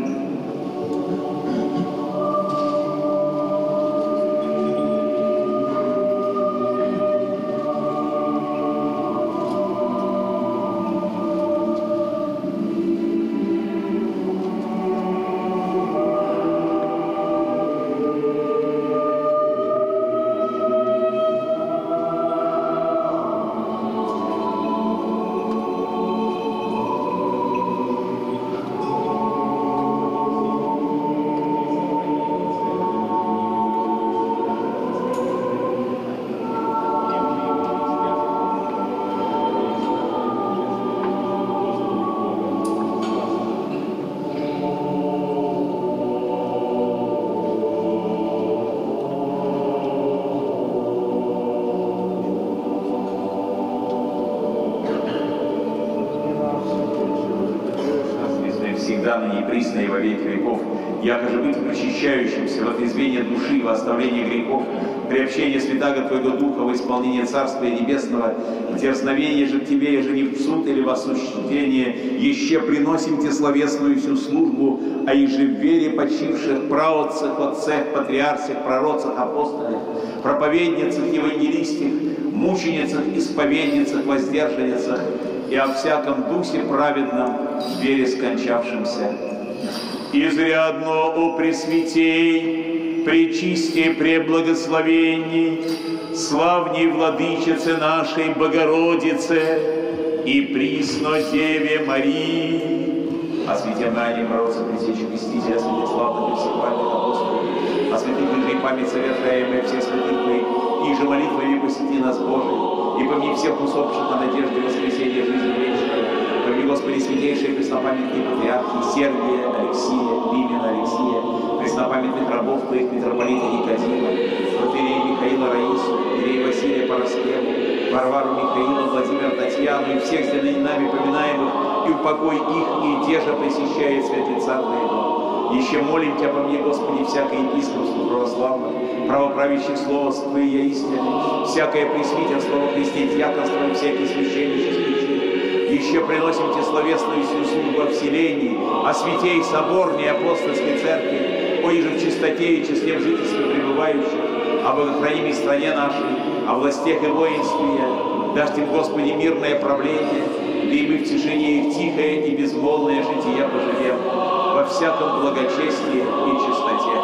ныне и присно и во веки веков, якоже быть причащающимся в отрезвение души, во оставление грехов, приобщение святаго Твоего Духа, во исполнение Царствия Небесного, в дерзновение же к Тебе, еже не в суд или в осуждение, еще приносим Тебе словесную всю службу, а еже в вере почивших праотцах, отцах, патриарсах, пророцах, апостолах, проповедницах, евангелистах, мученицах, исповедницах, воздержанницах и о всяком духе праведном, в вере скончавшимся. Изрядно о Пресвятей, Пречисте, Преблагословенней, славней Владычице нашей Богородице и присно Деве Марии, о святе Нане, пророце, предтече, крестителя, о святых славных и всехвальных апостолах, о святых и память совершаемой всех святых Твоих, и же молитвами посети нас, Божий, и помни всех усопших на надежде воскресения жизни вечной. Помни, Господи, святейшие преснопамятные патриархи Сергия, Алексия, Пимена, Алексия, преснопамятных рабов Твоих, митрополита Никодима, протерея Михаила Раису, Иерея Василия Параскеву, Варвару Михаила, Владимира Татьяну и всех ныне нами поминаемых, и упокой их, и держа пресещает свет лица Твоего. Еще молим Тебя по мне, Господи, всякое епископство православное, правоправящих слова Твоя истины, всякое пресвитерство во Христе, дьяконство и всякий священнический чин. Еще приносим Тебе словесную всю службу о вселении, о святей соборней апостольской церкви, о еже в чистоте и числе в жительстве пребывающих, о богохранимой стране нашей, о властях и воинстве. Дашь Им, Господи, мирное правление, да и мы в тишине их тихое и безмолвное житие поживем, во всяком благочестии и чистоте.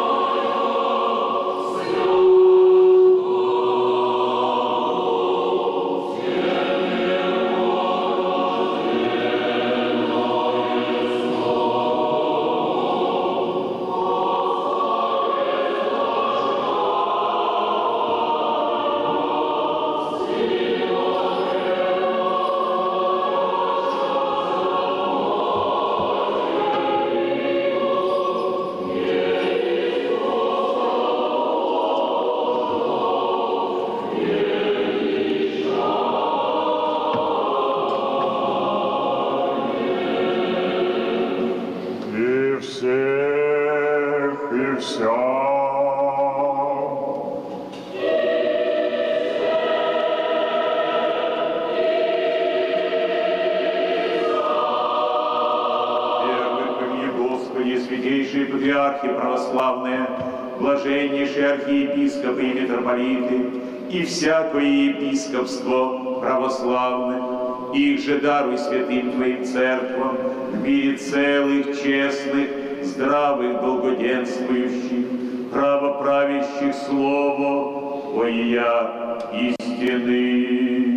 Святейшие патриархи православные, блаженнейшие архиепископы и митрополиты, и всякое епископство православное, их же даруй святым Твоим церквам, в мире целых, честных, здравых, долгоденствующих, правоправящих слово Твоя истины.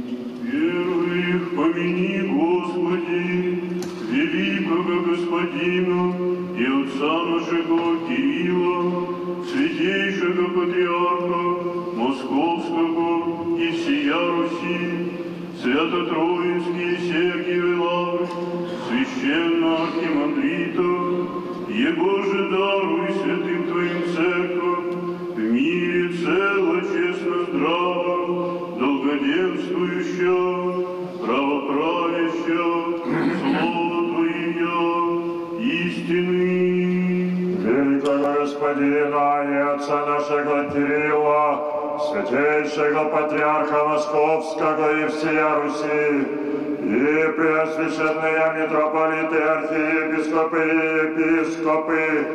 Первых помяни, Господи, великого Господина и отца нашего Кирилла, святейшего патриарха Московского и всея Руси, свято-троицкие Сергиевы лавры, священного архимандрита, его же даруй святым Твоим церквам, в мире цело, честно, здраво, долгоденствующего, правоправящего, слово Твое, истины. Великого Господина и Отца нашего Кирилла, святейшего патриарха Московского и всея Руси, и преосвященные митрополиты, архиепископы и епископы,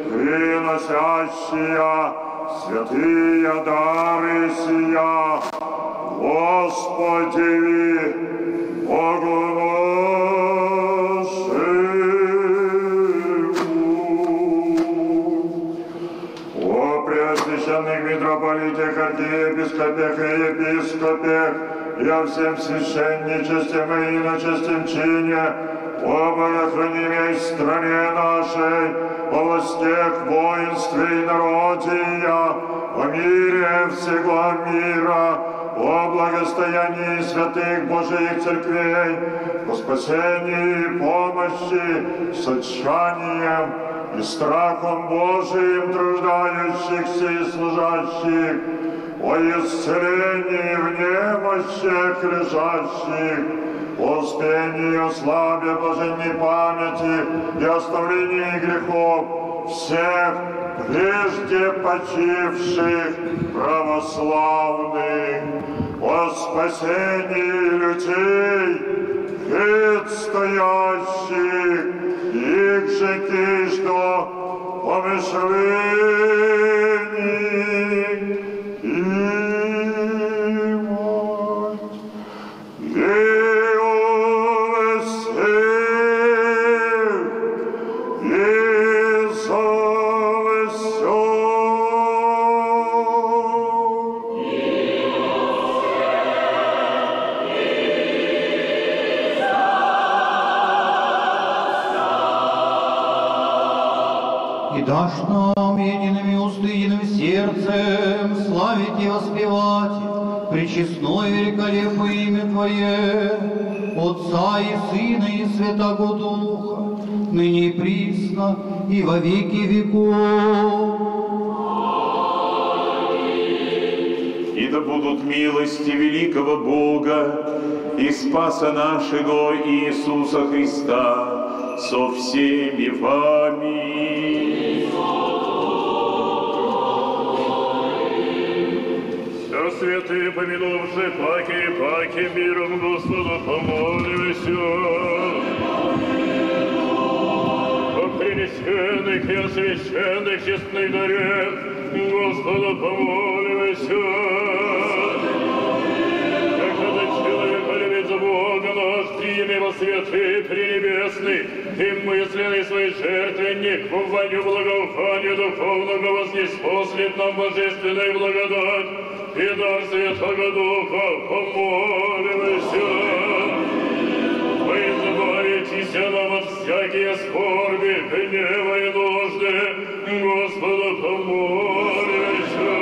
приносящие святые дары сия, Господи, Богу нашему. О преосвященных митрополитах, архиепископах и епископах, и о всем священничестве и иночестем чине, о богохранимой стране нашей, о властях, воинстве и народия, о мире всего мира, о благостоянии святых Божиих церквей, о спасении и помощи с отчаянием и страхом Божиим труждающихся и служащих, о исцелении в немощах лежащих, успении и славе блаженной памяти и оставлении грехов всех прежде почивших православных, о спасении людей, предстоящих, их же что помышлений и вот. И дашь нам едиными усты, единым сердцем славить и воспевать пречестное великолепное имя Твое, Отца и Сына и Святого Духа, ныне и присно, и во веки веков. И да будут милости великого Бога и Спаса нашего Иисуса Христа со всеми вами. Святые, помянувши паки миром Господу помолимся. О принесенных и освященных честных дарах Господу помолимся. Как это человеколюбец Бога наш, приими во святый, пренебесный, и мысленный свой жертвенник, в воню благоуханию духовного вознеспослит нам божественной благодать, и дар Святого Духа, помолимся. Вы избавитесь нам от всякие скорби, гнева и нужды, Господу помолимся.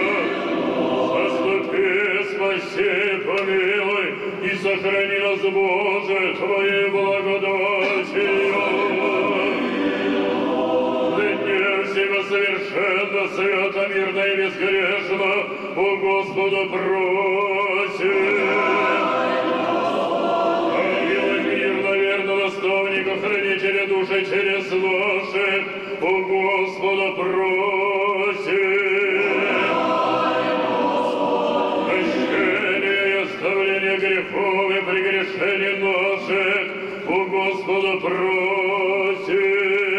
Заступи, спаси, помилуй, и сохрани нас, Боже, Твоей благодатью. Дне всего совершенно, свято, мирно и безгрешно, у Господа просим. Ангела мирно, верно, наставника, хранителя души через наших, у Господа просим. Прощение и оставление грехов и прегрешений наших, у Господа просим.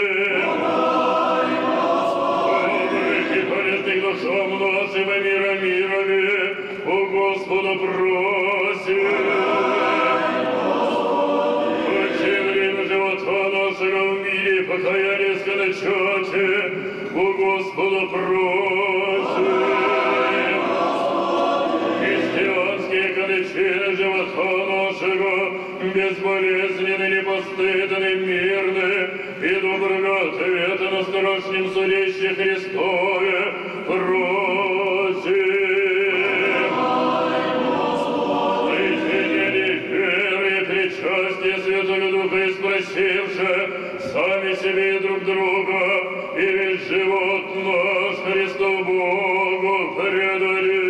Душам нашим и мирами, у Господа просим. Отче, время живота нашего в мире, покаяние скончати, у Господа просим. Христианские кончины живота нашего, безболезненны, непостыдны, мирны, и доброго ответа на страшном судище Христове просим. Соединение веры и причастие Святого Духа испросивши сами себе и друг друга, и весь живот наш Христу Богу предали.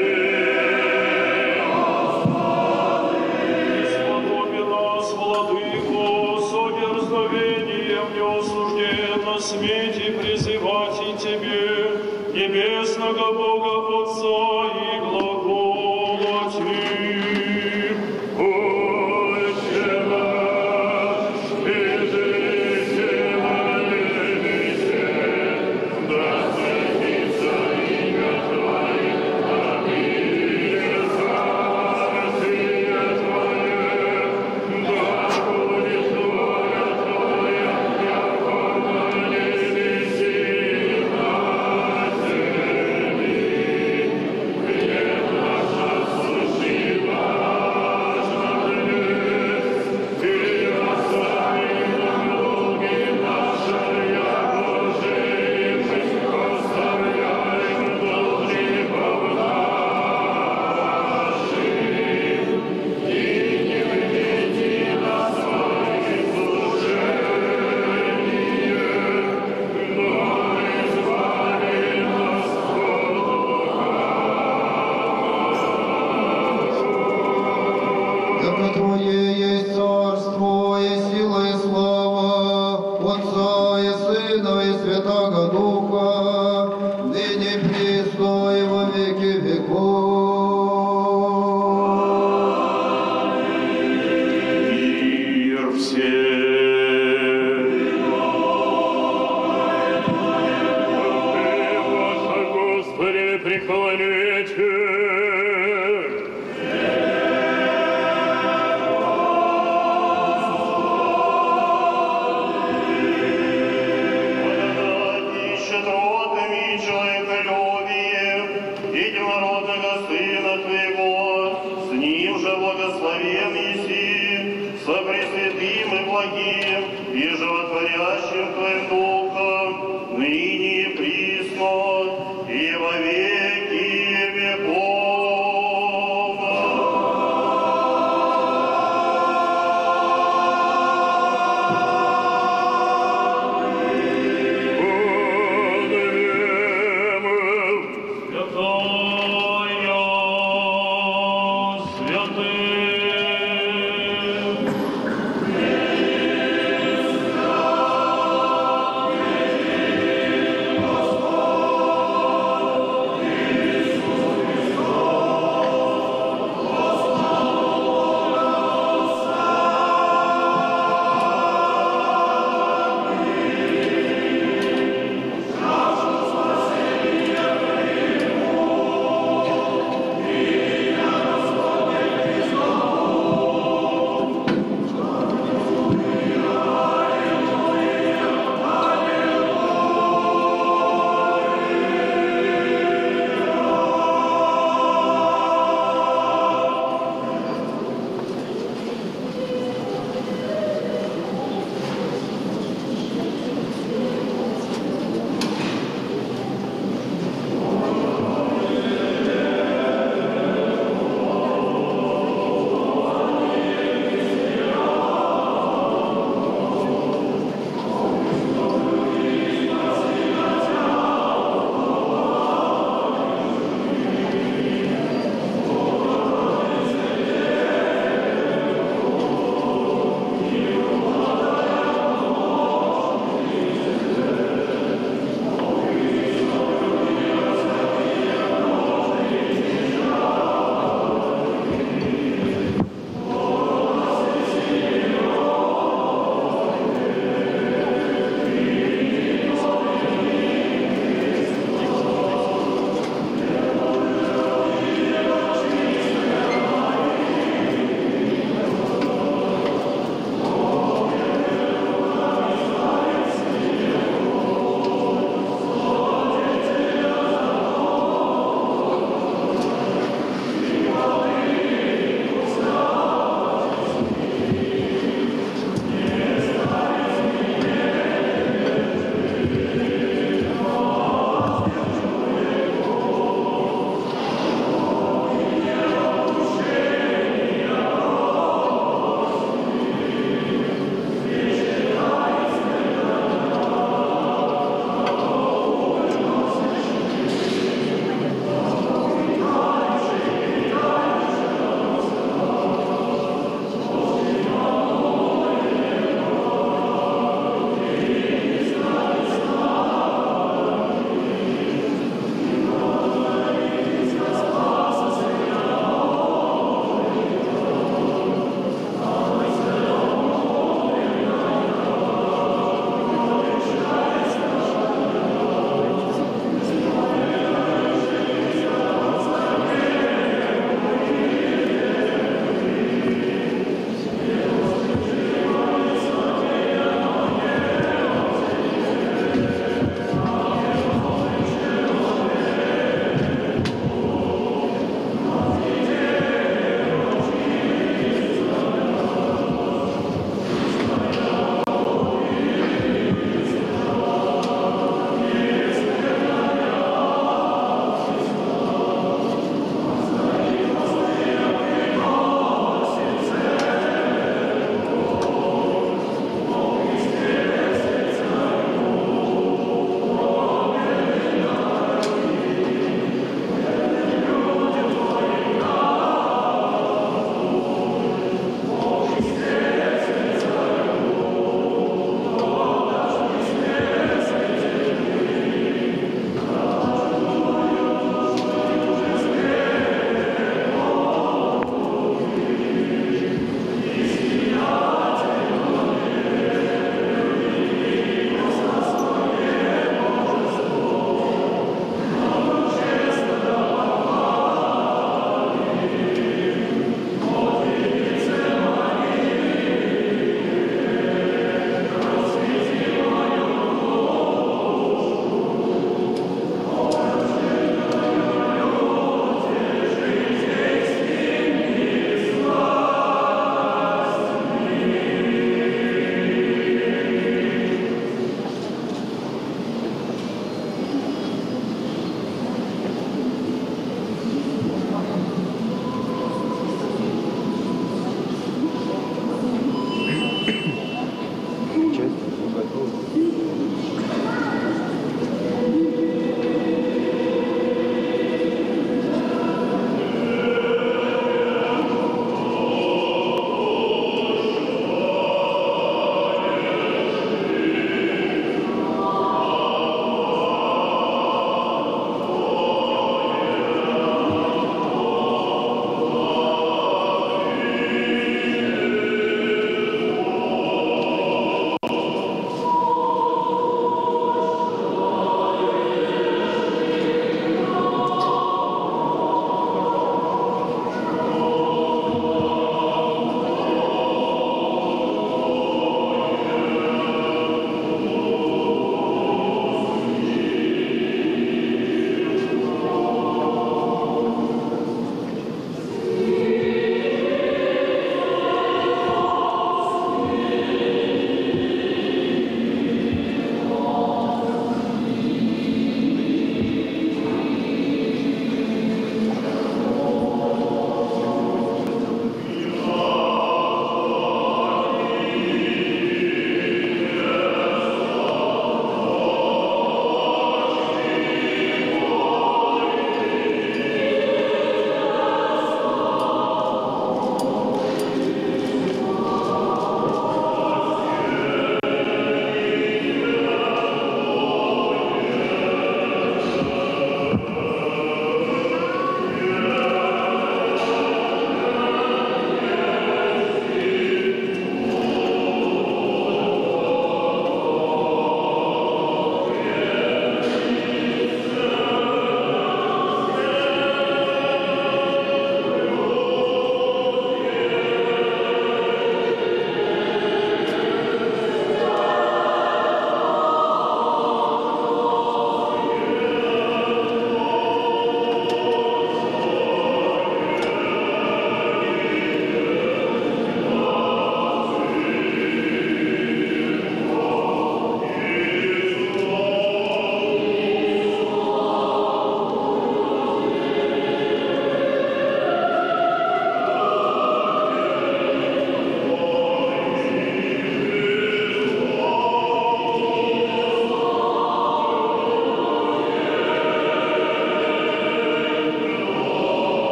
Смейте призывать и Тебе, небесного Бога Отца, и глаголать. Отче наш, изречи молитесь, да светится имя Твое, да придет Царствие Твое, да будет воля Твоя, яко на небеси, на земле. яко Твое есть царство, и сила, и слава Отца и Сына и Святаго Духа, ныне присно и во веки веков. Мир всем. Господи, преклоните. Щедротами человеколюбием, единородного Сына Твоего, с Ним же благословен еси, со Пресвятым и благим, и животворящим Твоим Духом, ныне и присно, и во веки веков. Святая, святый,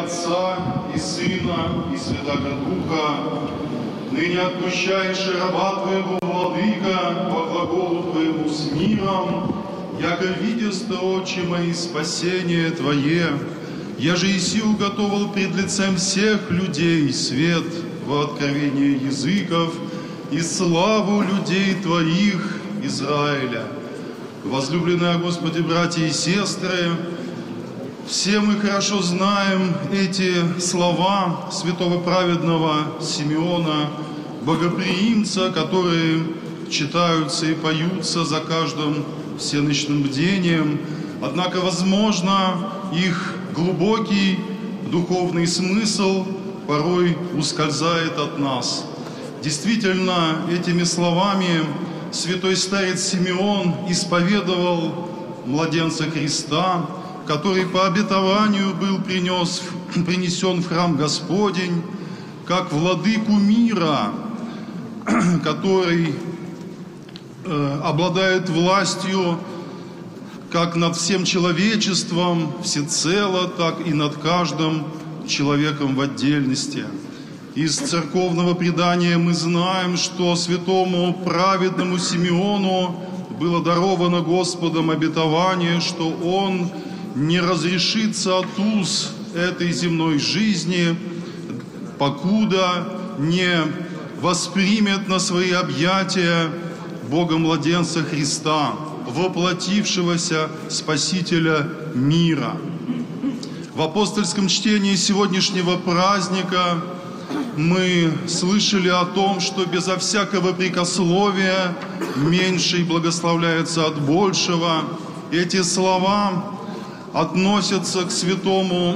Отца и Сына и Святаго Духа, ныне отпущаешь раба Твоего, Владыка, по глаголу Твоему с миром, яко видест, Отче мои, спасение Твое, я же иси уготовил пред лицем всех людей свет во откровение языков и славу людей Твоих, Израиля. Возлюбленные Господи, братья и сестры, все мы хорошо знаем эти слова святого праведного Симеона, богоприимца, которые читаются и поются за каждым всеночным бдением. Однако, возможно, их глубокий духовный смысл порой ускользает от нас. Действительно, этими словами святой старец Симеон исповедовал младенца Христа, который по обетованию был принесен в храм Господень, как владыку мира, который обладает властью как над всем человечеством всецело, так и над каждым человеком в отдельности. Из церковного предания мы знаем, что святому праведному Симеону было даровано Господом обетование, что он не разрешится от уз этой земной жизни, покуда не воспримет на свои объятия Бога-младенца Христа, воплотившегося Спасителя мира. В апостольском чтении сегодняшнего праздника мы слышали о том, что безо всякого прикословия меньший благословляется от большего. Эти слова относятся к святому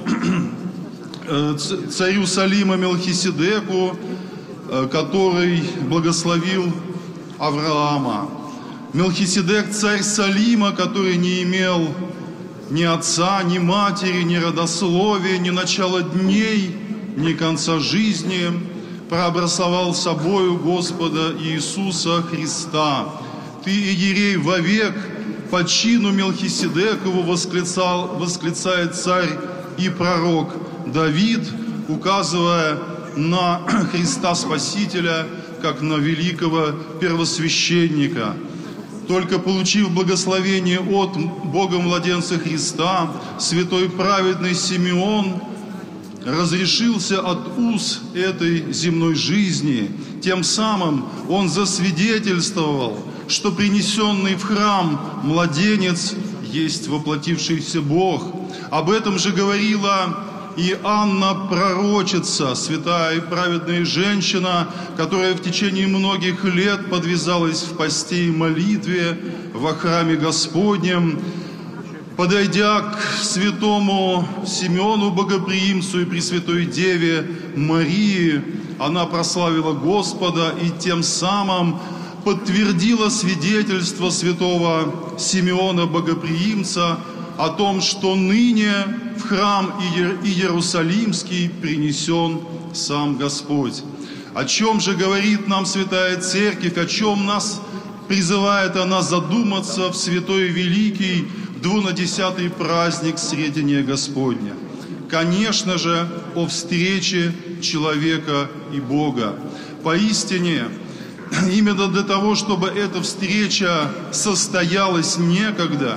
царю Салима Мелхиседеку, который благословил Авраама. Мелхиседек, царь Салима, который не имел ни отца, ни матери, ни родословия, ни начала дней, ни конца жизни, прообразовал собою Господа Иисуса Христа. Ты, иерей, вовек по чину Мелхиседекову восклицает царь и пророк Давид, указывая на Христа Спасителя, как на великого первосвященника. Только получив благословение от Бога-младенца Христа, святой праведный Симеон разрешился от уз этой земной жизни. Тем самым он засвидетельствовал, что принесенный в храм младенец есть воплотившийся Бог. Об этом же говорила и Анна пророчица, святая и праведная женщина, которая в течение многих лет подвязалась в посте и молитве во храме Господнем. Подойдя к святому Симеону Богоприимцу и Пресвятой Деве Марии, она прославила Господа и тем самым подтвердила свидетельство святого Симеона Богоприимца о том, что ныне в храм Иерусалимский принесен сам Господь. О чем же говорит нам Святая Церковь, о чем нас призывает она задуматься в святой великий 12-й праздник Сретения Господня? Конечно же, о встрече человека и Бога. Поистине, именно для того, чтобы эта встреча состоялась некогда,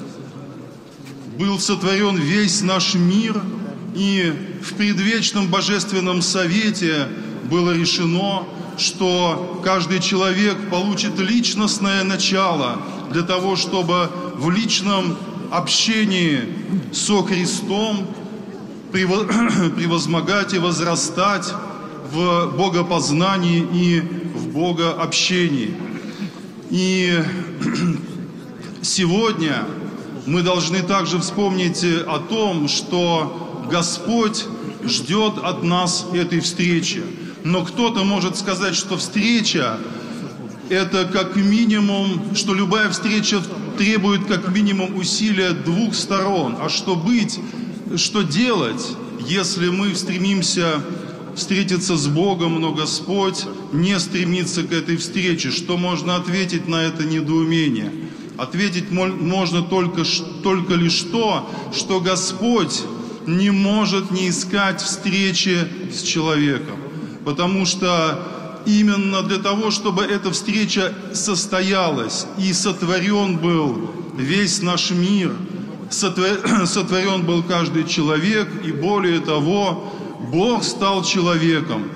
был сотворен весь наш мир, и в предвечном Божественном Совете было решено, что каждый человек получит личностное начало для того, чтобы в личном общении со Христом превозмогать и возрастать в богопознании и в богообщении. И сегодня мы должны также вспомнить о том, что Господь ждет от нас этой встречи. Но кто-то может сказать, что встреча – это как минимум, что любая встреча требует как минимум усилия двух сторон. А что быть, что делать, если мы стремимся встретиться с Богом, но Господь не стремится к этой встрече? Что можно ответить на это недоумение? Ответить можно только лишь то, что Господь не может не искать встречи с человеком. Потому что именно для того, чтобы эта встреча состоялась и сотворен был весь наш мир, сотворен был каждый человек, и более того, Бог стал человеком.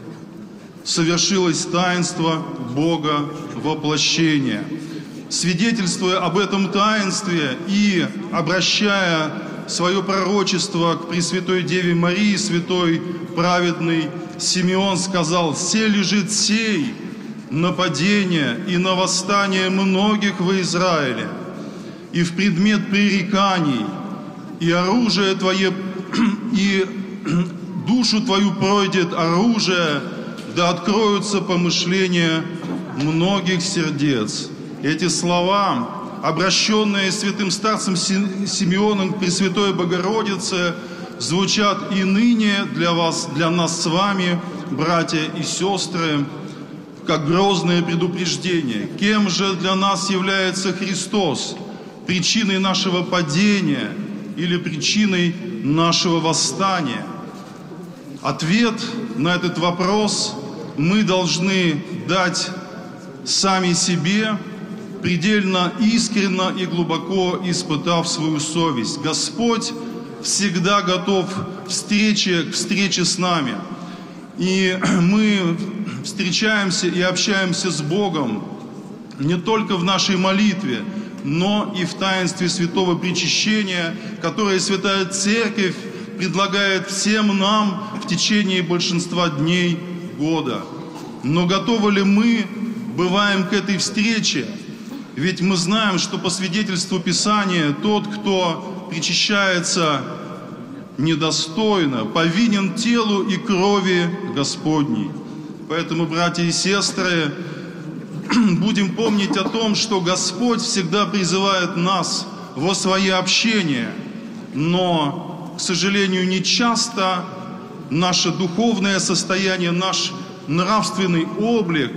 Совершилось таинство Бога воплощения. Свидетельствуя об этом таинстве и обращая свое пророчество к Пресвятой Деве Марии, святой праведный Симеон сказал: «Се лежит сей на падение и на восстание многих во Израиле, и в предмет пререканий, и оружие твое, и душу твою пройдет оружие, да откроются помышления многих сердец». Эти слова, обращенные святым старцем Симеоном к Пресвятой Богородице, звучат и ныне для вас, для нас с вами, братья и сестры, как грозное предупреждение. Кем же для нас является Христос? Причиной нашего падения или причиной нашего восстания? Ответ на этот вопрос мы должны дать сами себе, предельно искренно и глубоко испытав свою совесть. Господь всегда готов к встрече с нами. И мы встречаемся и общаемся с Богом не только в нашей молитве, но и в таинстве святого причащения, которое Святая Церковь предлагает всем нам в течение большинства дней года. Но готовы ли мы бываем к этой встрече? Ведь мы знаем, что по свидетельству Писания тот, кто причащается недостойно, повинен телу и крови Господней. Поэтому, братья и сестры, будем помнить о том, что Господь всегда призывает нас во свои общения, но, к сожалению, не часто наше духовное состояние, наш нравственный облик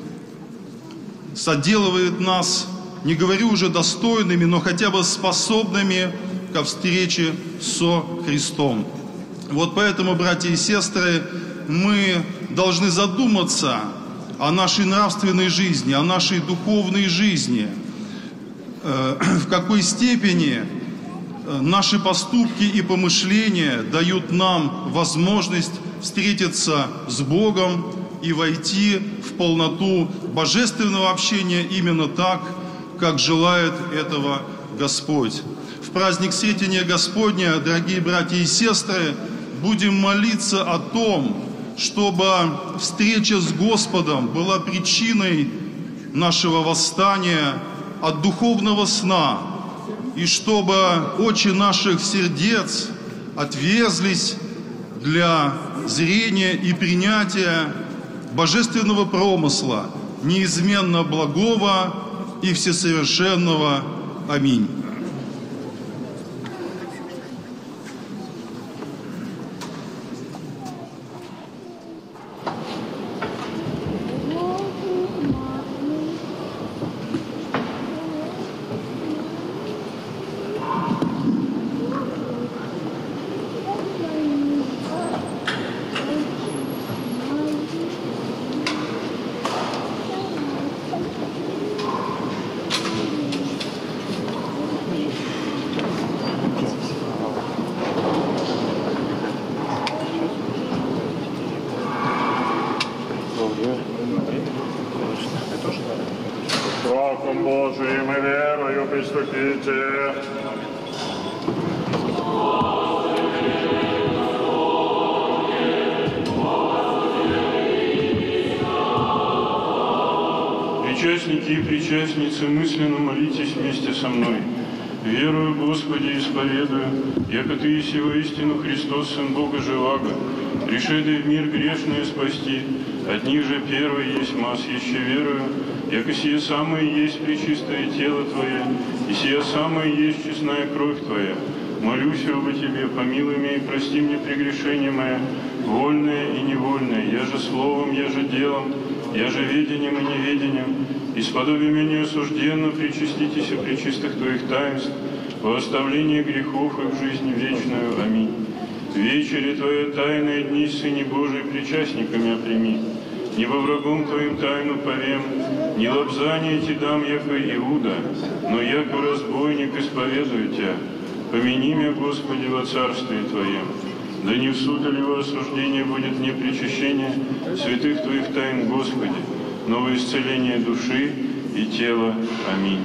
соделывает нас, не говорю уже достойными, но хотя бы способными ко встрече со Христом. Вот поэтому, братья и сестры, мы должны задуматься о нашей нравственной жизни, о нашей духовной жизни, в какой степени наши поступки и помышления дают нам возможность встретиться с Богом и войти в полноту божественного общения именно так, как желает этого Господь. В праздник Сретения Господня, дорогие братья и сестры, будем молиться о том, чтобы встреча с Господом была причиной нашего восстания от духовного сна, и чтобы очи наших сердец отверзлись для зрения и принятия божественного промысла, неизменно благого и всесовершенного. Аминь. Страхом Божиим и верою приступите. Причастники и причастницы, мысленно молитесь вместе со мной. Верую, Господи, исповедую, яко Ты еси воистину Христос, Сын Бога Живаго, пришедший в мир грешное спасти, от них же первый есть масс, еще верую, яко сие самое есть пречистое тело Твое, и сие самое есть честная кровь Твоя. Молюсь обо Тебе, помилуй меня и прости мне прегрешение мое, вольное и невольное, я же словом, я же делом, я же ведением и неведением, исподоби меня осужденно, причаститесь и пречистых Твоих таинств, во оставлении грехов и в жизнь вечную. Аминь. Вечери Твоя тайная дни, Сыне Божий, причастниками оприми. Не во врагом Твоим тайну повем, не лобзание Ти дам, яко Иуда, но яко разбойник исповедую Тя. Помяни меня, Господи, во Царстве Твоем. Да не в суд или во осуждение будет мне причащение святых Твоих тайн, Господи, но во исцеление души и тела. Аминь.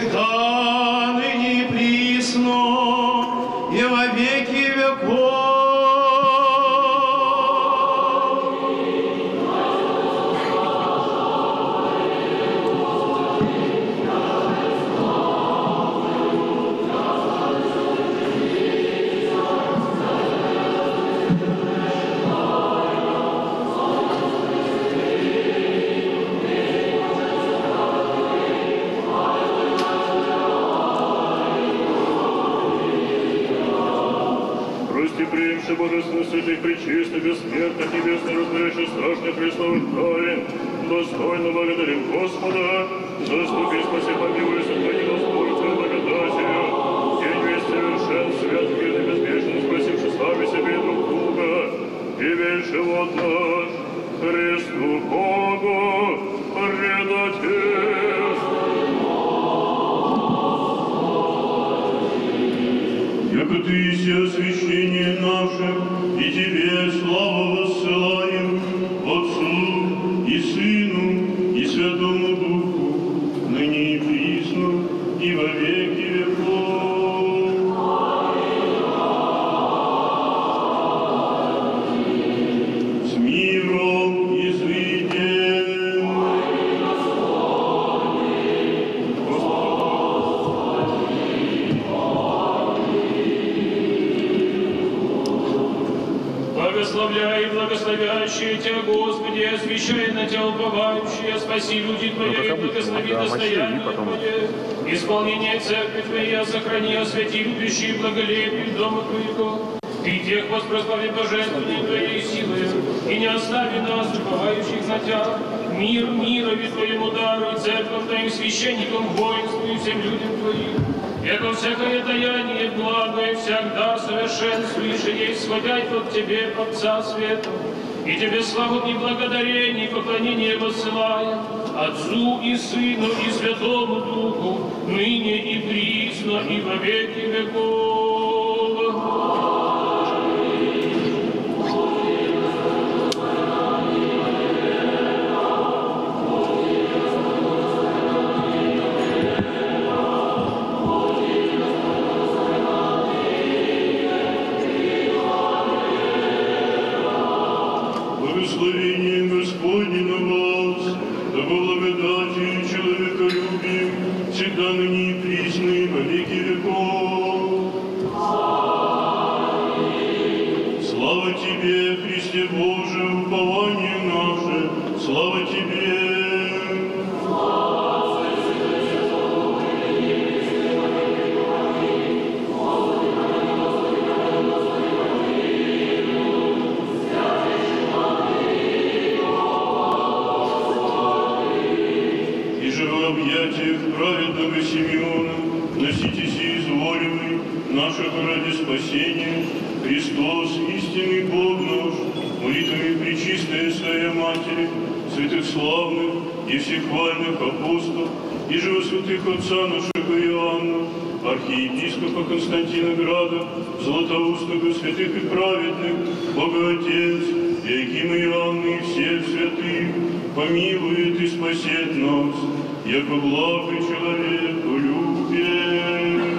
всегда, ныне и присно, и во веки веков. Приимши божественных святых, пречистых, бессмертных, небесных, раздающих страшных Христовых тайн, достойно благодарим Господа, заступи, спаси, помилуй, сохрани нас, Боже, Твою благодатью, день весь совершен, свят, мирный, безгрешный, спросивши славе себе друг друга, и весь живот наш Христу Богу предадим. Яко Ты еси освящение наше, и Тебе славу воссылаем, Отцу и Сыну и Святому Духу, ныне и присно, и во веки веков. С миром изыдем. Благословляй и благословящие Тебя, Господи, освящай на Тебя уповающие, спаси люди Твои, и благослови достояние Твое, исполнение церкви Твоей, сохрани, освяти любящие благолепие дома Твоего. Ты тех воспрослави божественной Твоей силой, и не остави нас, уповающих на Тебя. Мир мирови Твоему дару, и церковь Твоим священникам, воинству и всем людям Твоим. Яко всякое даяние благое, всегда совершенствуешь, и есть сходять от Тебе, Отца Света. И Тебе славу и благодарение, и поклонение воссылаем, Отцу и Сыну и Святому Духу, ныне и присно, и во веки веков. Благословение Господне на вас, да по благодати человеколюбием, всегда ныне и присно, и во веки веков. Слава Тебе, Христе Боже, упование наше, слава Тебе. Праведного Симеона, носитесь и изволивай нашего ради спасения, Христос, истинный Бог наш, молитвами пречистая Своя Матери, святых славных и всехвальных апостолов, и же во святых отца нашего Иоанна, архиепископа Константина Града, Златоустого, святых и праведных, Бога Отец, Иоакима Иоанна и всех святых, помилует и спасет нас, яко благой человеку любец.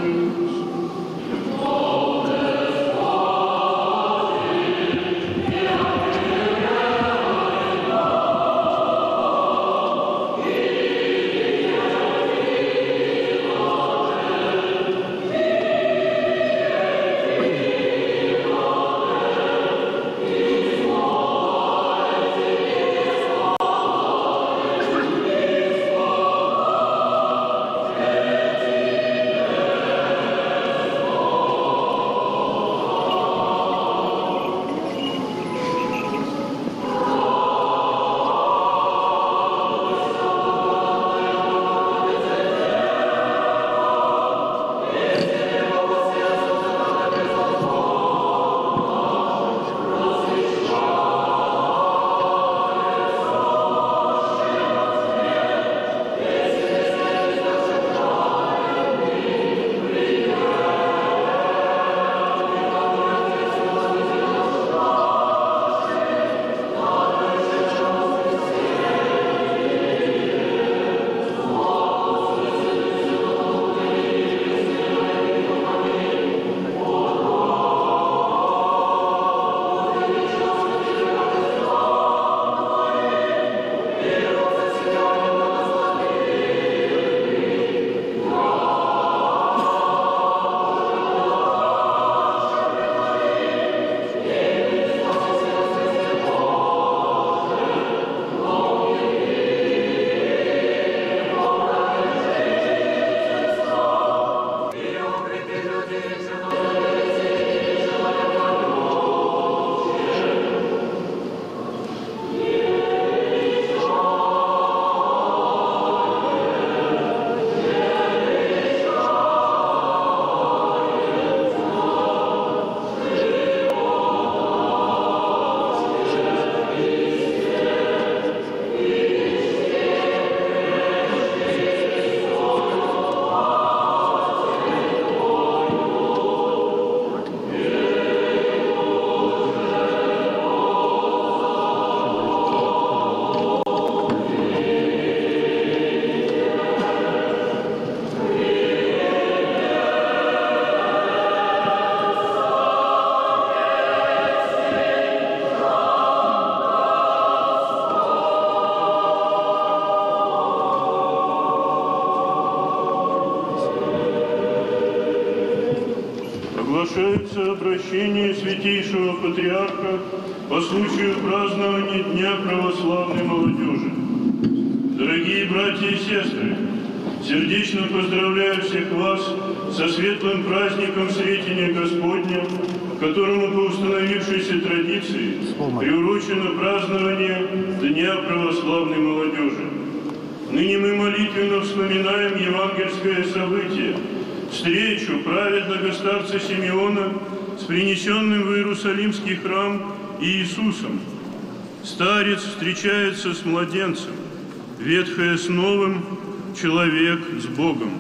оглашается обращение святейшего патриарха по случаю празднования Дня православной молодежи. Дорогие братья и сестры, сердечно поздравляю всех вас со светлым праздником Сретения Господня, которому по установившейся традиции приурочено празднование Дня православной молодежи. Ныне мы молитвенно вспоминаем евангельское событие, встречу праведного старца Симеона с принесенным в Иерусалимский храм Иисусом. Старец встречается с младенцем, ветхое с новым, человек с Богом.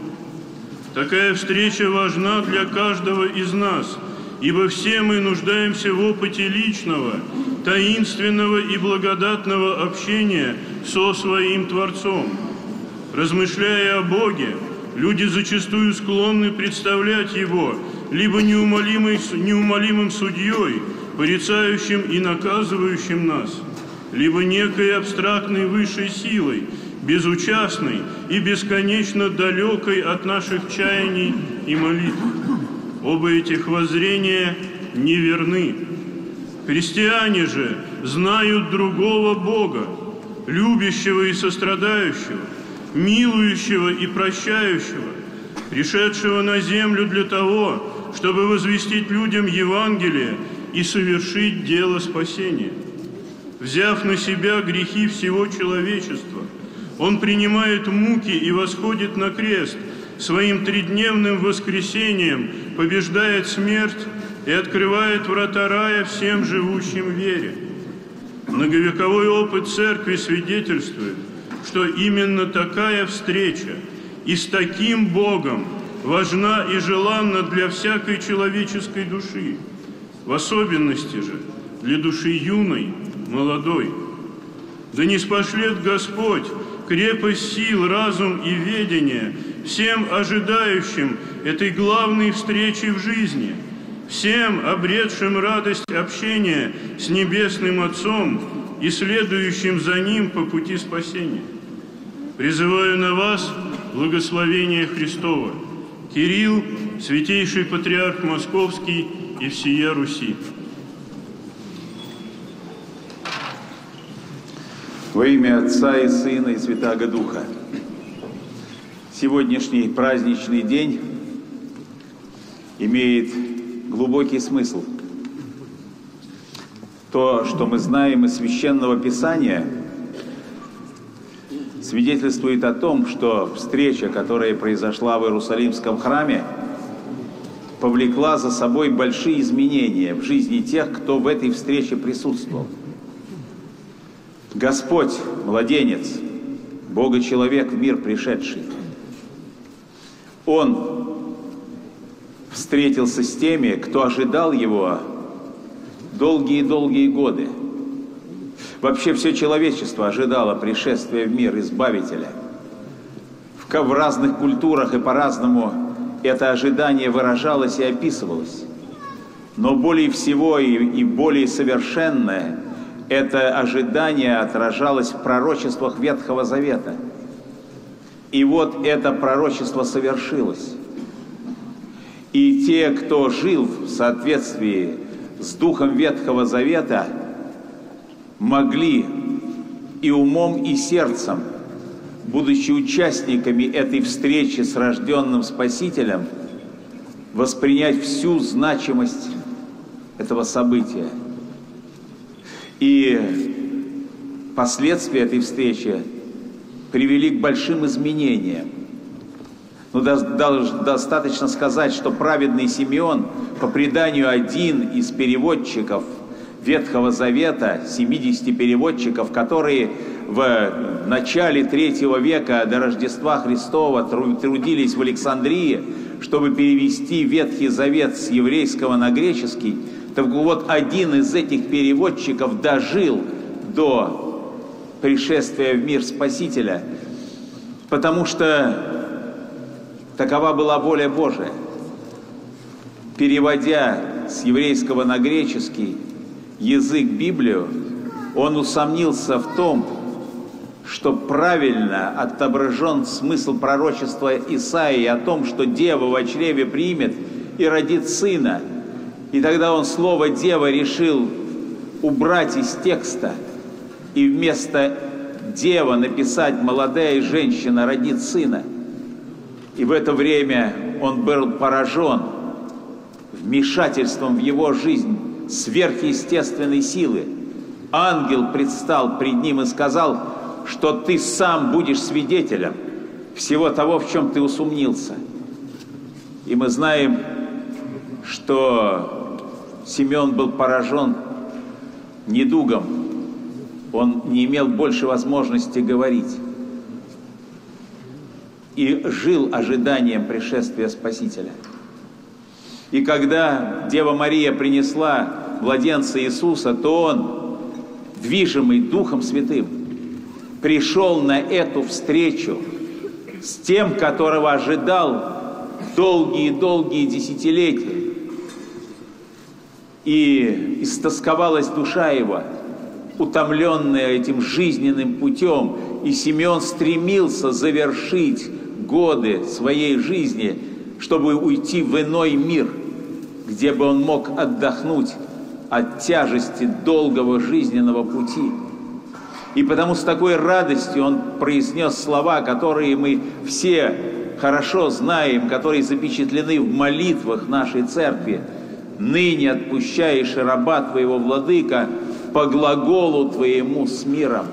Такая встреча важна для каждого из нас, ибо все мы нуждаемся в опыте личного, таинственного и благодатного общения со своим Творцом. Размышляя о Боге, люди зачастую склонны представлять Его либо неумолимым судьей, порицающим и наказывающим нас, либо некой абстрактной высшей силой, безучастной и бесконечно далекой от наших чаяний и молитв. Оба этих воззрения неверны. Христиане же знают другого Бога, любящего и сострадающего, милующего и прощающего, пришедшего на землю для того, чтобы возвестить людям Евангелие и совершить дело спасения. Взяв на себя грехи всего человечества, Он принимает муки и восходит на крест, своим тридневным воскресением побеждает смерть и открывает врата рая всем живущим в вере. Многовековой опыт Церкви свидетельствует, что именно такая встреча и с таким Богом важна и желанна для всякой человеческой души, в особенности же для души юной, молодой. Да ниспошлет Господь крепость сил, разум и ведения всем ожидающим этой главной встречи в жизни, всем обретшим радость общения с Небесным Отцом и следующим за Ним по пути спасения. Призываю на вас благословение Христова. Кирилл, святейший патриарх Московский и всея Руси. Во имя Отца и Сына и Святаго Духа. Сегодняшний праздничный день имеет глубокий смысл. То, что мы знаем из Священного Писания, свидетельствует о том, что встреча, которая произошла в Иерусалимском храме, повлекла за собой большие изменения в жизни тех, кто в этой встрече присутствовал. Господь, младенец, Бога-человек в мир пришедший, Он встретился с теми, кто ожидал Его долгие-долгие годы. Вообще все человечество ожидало пришествия в мир Избавителя. В разных культурах и по-разному это ожидание выражалось и описывалось. Но более всего и более совершенное это ожидание отражалось в пророчествах Ветхого Завета. И вот это пророчество совершилось. И те, кто жил в соответствии с духом Ветхого Завета, могли и умом, и сердцем, будучи участниками этой встречи с рожденным Спасителем, воспринять всю значимость этого события. И последствия этой встречи привели к большим изменениям. Но достаточно сказать, что праведный Симеон, по преданию один из переводчиков Ветхого Завета, 70 переводчиков, которые в начале III века до Рождества Христова трудились в Александрии, чтобы перевести Ветхий Завет с еврейского на греческий, так вот один из этих переводчиков дожил до пришествия в мир Спасителя, потому что такова была воля Божия. Переводя с еврейского на греческий язык Библию, он усомнился в том, что правильно отображен смысл пророчества Исаии о том, что дева во чреве примет и родит сына, И тогда он слово «дева» решил убрать из текста и вместо «дева» написать «молодая женщина родит сына». И в это время он был поражен вмешательством в его жизнь сверхъестественной силы. Ангел предстал пред ним и сказал, что ты сам будешь свидетелем всего того, в чем ты усомнился. И мы знаем, что Симеон был поражен недугом. Он не имел больше возможности говорить. И жил ожиданием пришествия Спасителя. И когда Дева Мария принесла младенца Иисуса, то он, движимый Духом Святым, пришел на эту встречу с тем, которого ожидал долгие-долгие десятилетия. И истосковалась душа его, утомленная этим жизненным путем. И Симеон стремился завершить годы своей жизни, чтобы уйти в иной мир, где бы он мог отдохнуть от тяжести долгого жизненного пути. И потому с такой радостью он произнес слова, которые мы все хорошо знаем, которые запечатлены в молитвах нашей церкви. «Ныне отпущаешь раба твоего, владыка, по глаголу твоему с миром».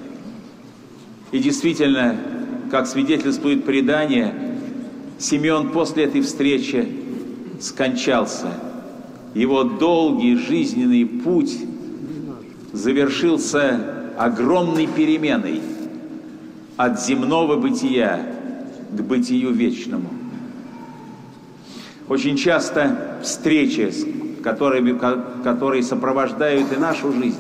И действительно, как свидетельствует предание, Симеон после этой встречи скончался. Его долгий жизненный путь завершился огромной переменой от земного бытия к бытию вечному. Очень часто встречи, которые сопровождают и нашу жизнь,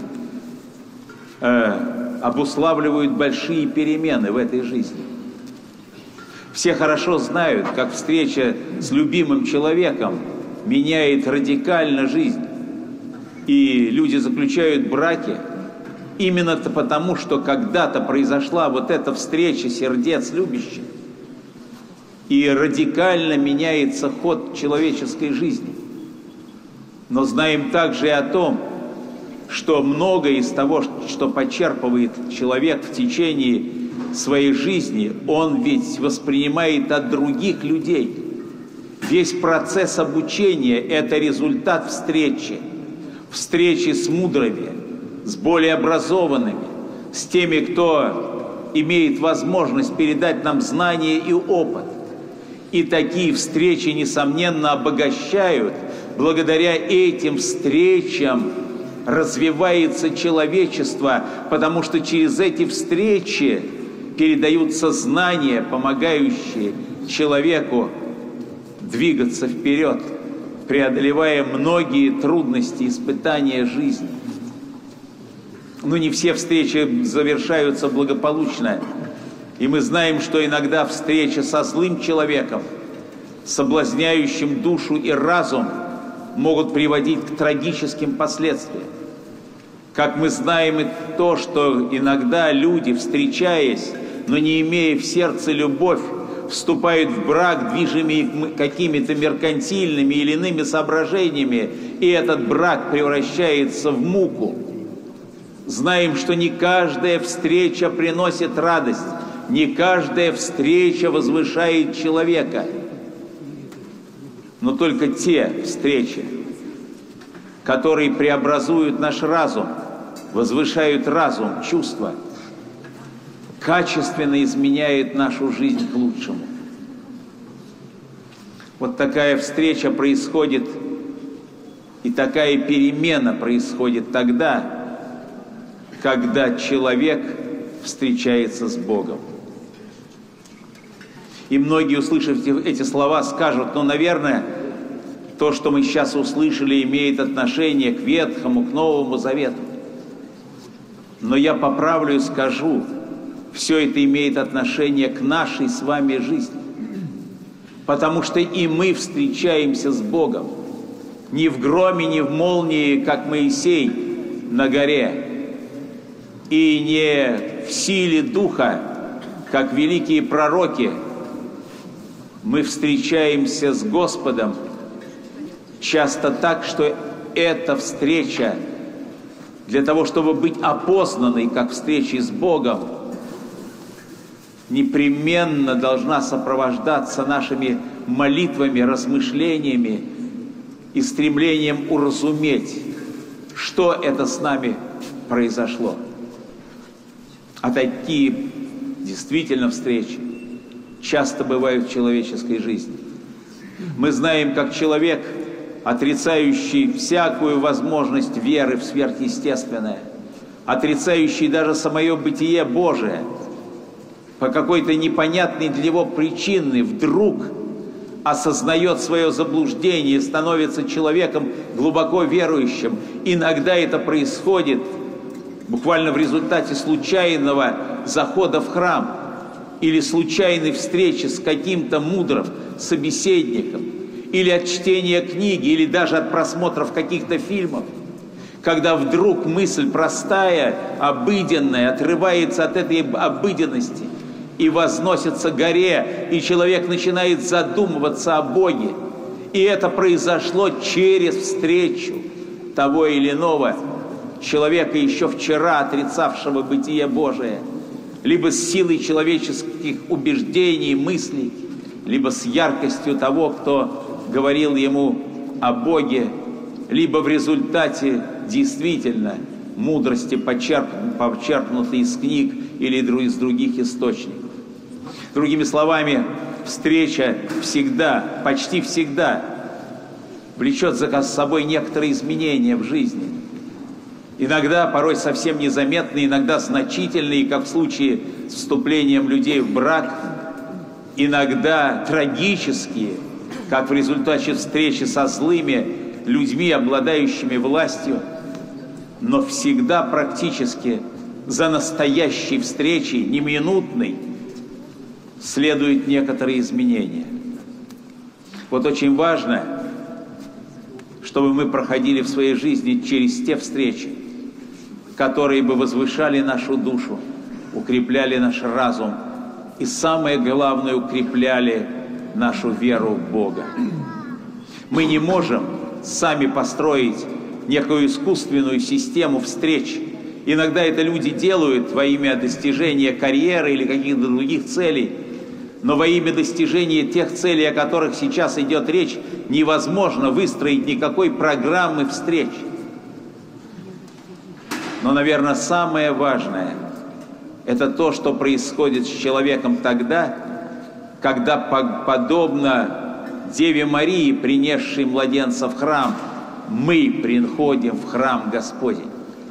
обуславливают большие перемены в этой жизни. Все хорошо знают, как встреча с любимым человеком меняет радикально жизнь. И люди заключают браки именно потому, что когда-то произошла вот эта встреча сердец любящих. И радикально меняется ход человеческой жизни. Но знаем также и о том, что многое из того, что почерпывает человек в течение своей жизни, он ведь воспринимает от других людей. Весь процесс обучения – это результат встречи. Встречи с мудрыми, с более образованными, с теми, кто имеет возможность передать нам знания и опыт. И такие встречи, несомненно, обогащают. Благодаря этим встречам развивается человечество, потому что через эти встречи передаются знания, помогающие человеку двигаться вперед, преодолевая многие трудности, испытания жизни. Но не все встречи завершаются благополучно. И мы знаем, что иногда встреча со злым человеком, соблазняющим душу и разум, могут приводить к трагическим последствиям. Как мы знаем и то, что иногда люди, встречаясь, но не имея в сердце любовь, вступают в брак, движимые какими-то меркантильными или иными соображениями, и этот брак превращается в муку. Знаем, что не каждая встреча приносит радость, не каждая встреча возвышает человека, но только те встречи, которые преобразуют наш разум, возвышают разум, чувства, качественно изменяют нашу жизнь к лучшему. Вот такая встреча происходит, и такая перемена происходит тогда, когда человек встречается с Богом. И многие, услышав эти слова, скажут: ну, наверное, то, что мы сейчас услышали, имеет отношение к Ветхому, к Новому Завету. Но я поправлю и скажу, все это имеет отношение к нашей с вами жизни. Потому что и мы встречаемся с Богом. Не в громе, не в молнии, как Моисей на горе. И не в силе Духа, как великие пророки. Мы встречаемся с Господом Часто так, что эта встреча для того, чтобы быть опознанной как встречей с Богом, непременно должна сопровождаться нашими молитвами, размышлениями и стремлением уразуметь, что это с нами произошло. А такие действительно встречи часто бывают в человеческой жизни. Мы знаем, как человек, отрицающий всякую возможность веры в сверхъестественное, отрицающий даже самое бытие Божие, по какой-то непонятной для него причине вдруг осознает свое заблуждение, становится человеком глубоко верующим. Иногда это происходит буквально в результате случайного захода в храм или случайной встречи с каким-то мудрым собеседником, или от чтения книги, или даже от просмотров каких-то фильмов, когда вдруг мысль простая, обыденная, отрывается от этой обыденности и возносится к горе, и человек начинает задумываться о Боге. И это произошло через встречу того или иного человека, еще вчера отрицавшего бытие Божие, либо с силой человеческих убеждений, мыслей, либо с яркостью того, кто говорил ему о Боге, либо в результате действительно мудрости, почерпнутой из книг или из других источников. Другими словами, встреча всегда, почти всегда влечет за собой некоторые изменения в жизни. Иногда, порой совсем незаметные, иногда значительные, как в случае с вступлением людей в брак, иногда трагические, как в результате встречи со злыми людьми, обладающими властью, но всегда практически за настоящей встречей, не минутной, следуют некоторые изменения. Вот очень важно, чтобы мы проходили в своей жизни через те встречи, которые бы возвышали нашу душу, укрепляли наш разум и, самое главное, укрепляли нашу веру в Бога. Мы не можем сами построить некую искусственную систему встреч. Иногда это люди делают во имя достижения карьеры или каких-то других целей, но во имя достижения тех целей, о которых сейчас идет речь, невозможно выстроить никакой программы встреч. Но, наверное, самое важное – это то, что происходит с человеком тогда, когда, подобно Деве Марии, принесшей младенца в храм, мы приходим в храм Господень.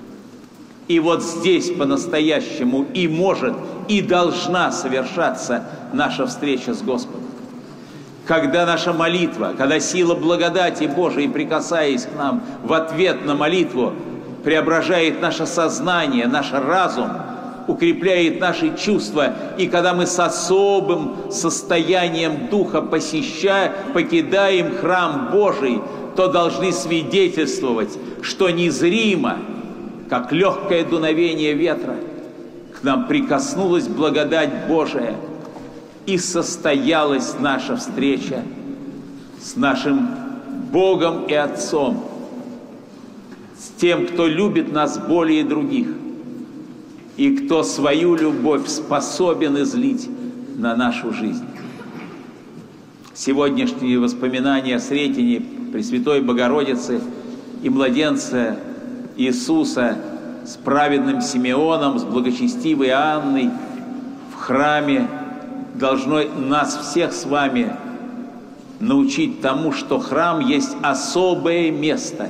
И вот здесь по-настоящему и может, и должна совершаться наша встреча с Господом. Когда наша молитва, когда сила благодати Божией, прикасаясь к нам в ответ на молитву, преображает наше сознание, наш разум, укрепляет наши чувства, и когда мы с особым состоянием духа покидаем храм Божий, то должны свидетельствовать, что незримо, как легкое дуновение ветра, к нам прикоснулась благодать Божия, и состоялась наша встреча с нашим Богом и Отцом, с тем, кто любит нас более других, и кто свою любовь способен излить на нашу жизнь. Сегодняшние воспоминания о Сретении Пресвятой Богородицы и младенца Иисуса с праведным Симеоном, с благочестивой Анной в храме должно нас всех с вами научить тому, что храм есть особое место,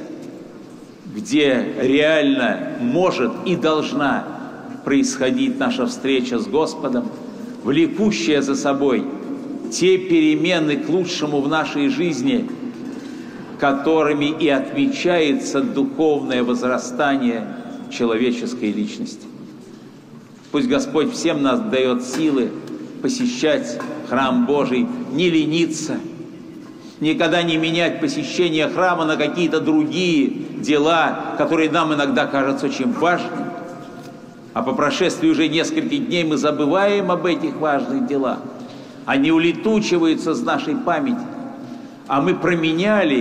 где реально может и должна происходить наша встреча с Господом, влекущая за собой те перемены к лучшему в нашей жизни, которыми и отмечается духовное возрастание человеческой личности. Пусть Господь всем нас дает силы посещать храм Божий, не лениться, никогда не менять посещение храма на какие-то другие дела, которые нам иногда кажутся очень важными. А по прошествии уже нескольких дней мы забываем об этих важных делах. Они улетучиваются с нашей памяти. А мы променяли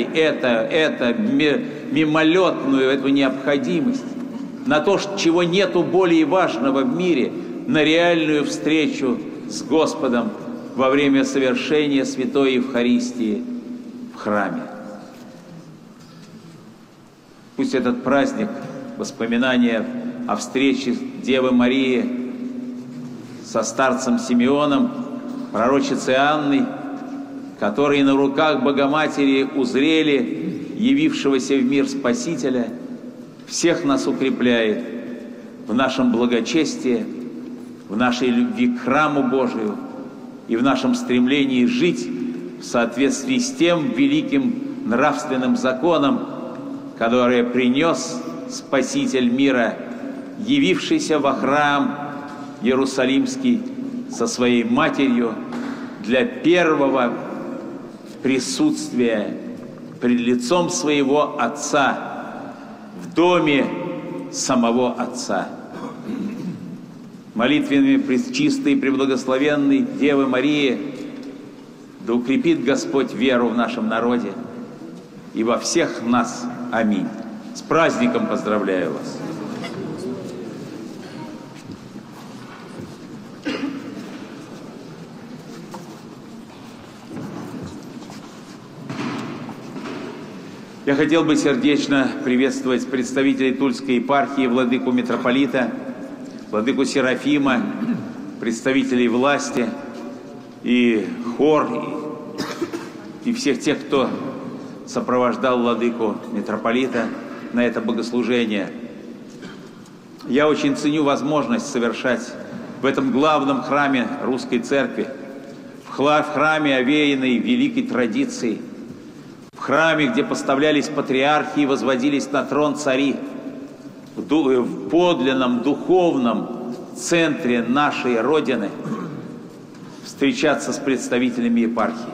мимолетную, эту необходимость на то, чего нету более важного в мире, на реальную встречу с Господом во время совершения Святой Евхаристии в храме. Пусть этот праздник, воспоминания о встрече Девы Марии со старцем Симеоном, пророчицей Анной, которые на руках Богоматери узрели явившегося в мир Спасителя, всех нас укрепляет в нашем благочестии, в нашей любви к храму Божию и в нашем стремлении жить в соответствии с тем великим нравственным законом, который принес Спаситель мира, явившийся во храм Иерусалимский со своей матерью для первого присутствия пред лицом своего Отца в доме самого Отца. Молитвенными пречистой и преблагословенной Девы Марии да укрепит Господь веру в нашем народе и во всех нас. Аминь. С праздником поздравляю вас! Я хотел бы сердечно приветствовать представителей Тульской епархии, владыку митрополита, владыку Серафима, представителей власти и хор, и всех тех, кто сопровождал владыку митрополита на это богослужение. Я очень ценю возможность совершать в этом главном храме Русской Церкви, в храме, овеянной великой традицией, в храме, где поставлялись патриархи и возводились на трон цари, в подлинном духовном центре нашей Родины, встречаться с представителями епархии.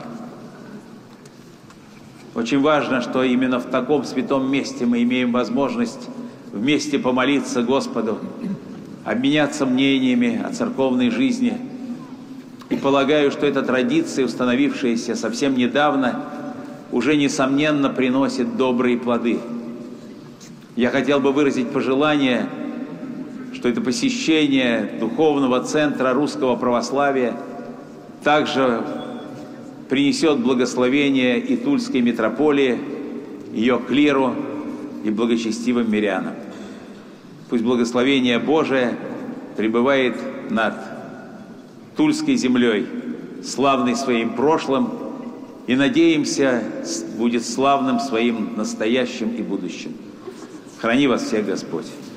Очень важно, что именно в таком святом месте мы имеем возможность вместе помолиться Господу, обменяться мнениями о церковной жизни. И полагаю, что эта традиция, установившаяся совсем недавно, уже несомненно приносит добрые плоды. Я хотел бы выразить пожелание, что это посещение духовного центра русского православия также принесет благословение и Тульской митрополии, ее клиру и благочестивым мирянам. Пусть благословение Божие пребывает над Тульской землей, славной своим прошлым, и, надеемся, будет славным своим настоящим и будущим. Храни вас всех Господь!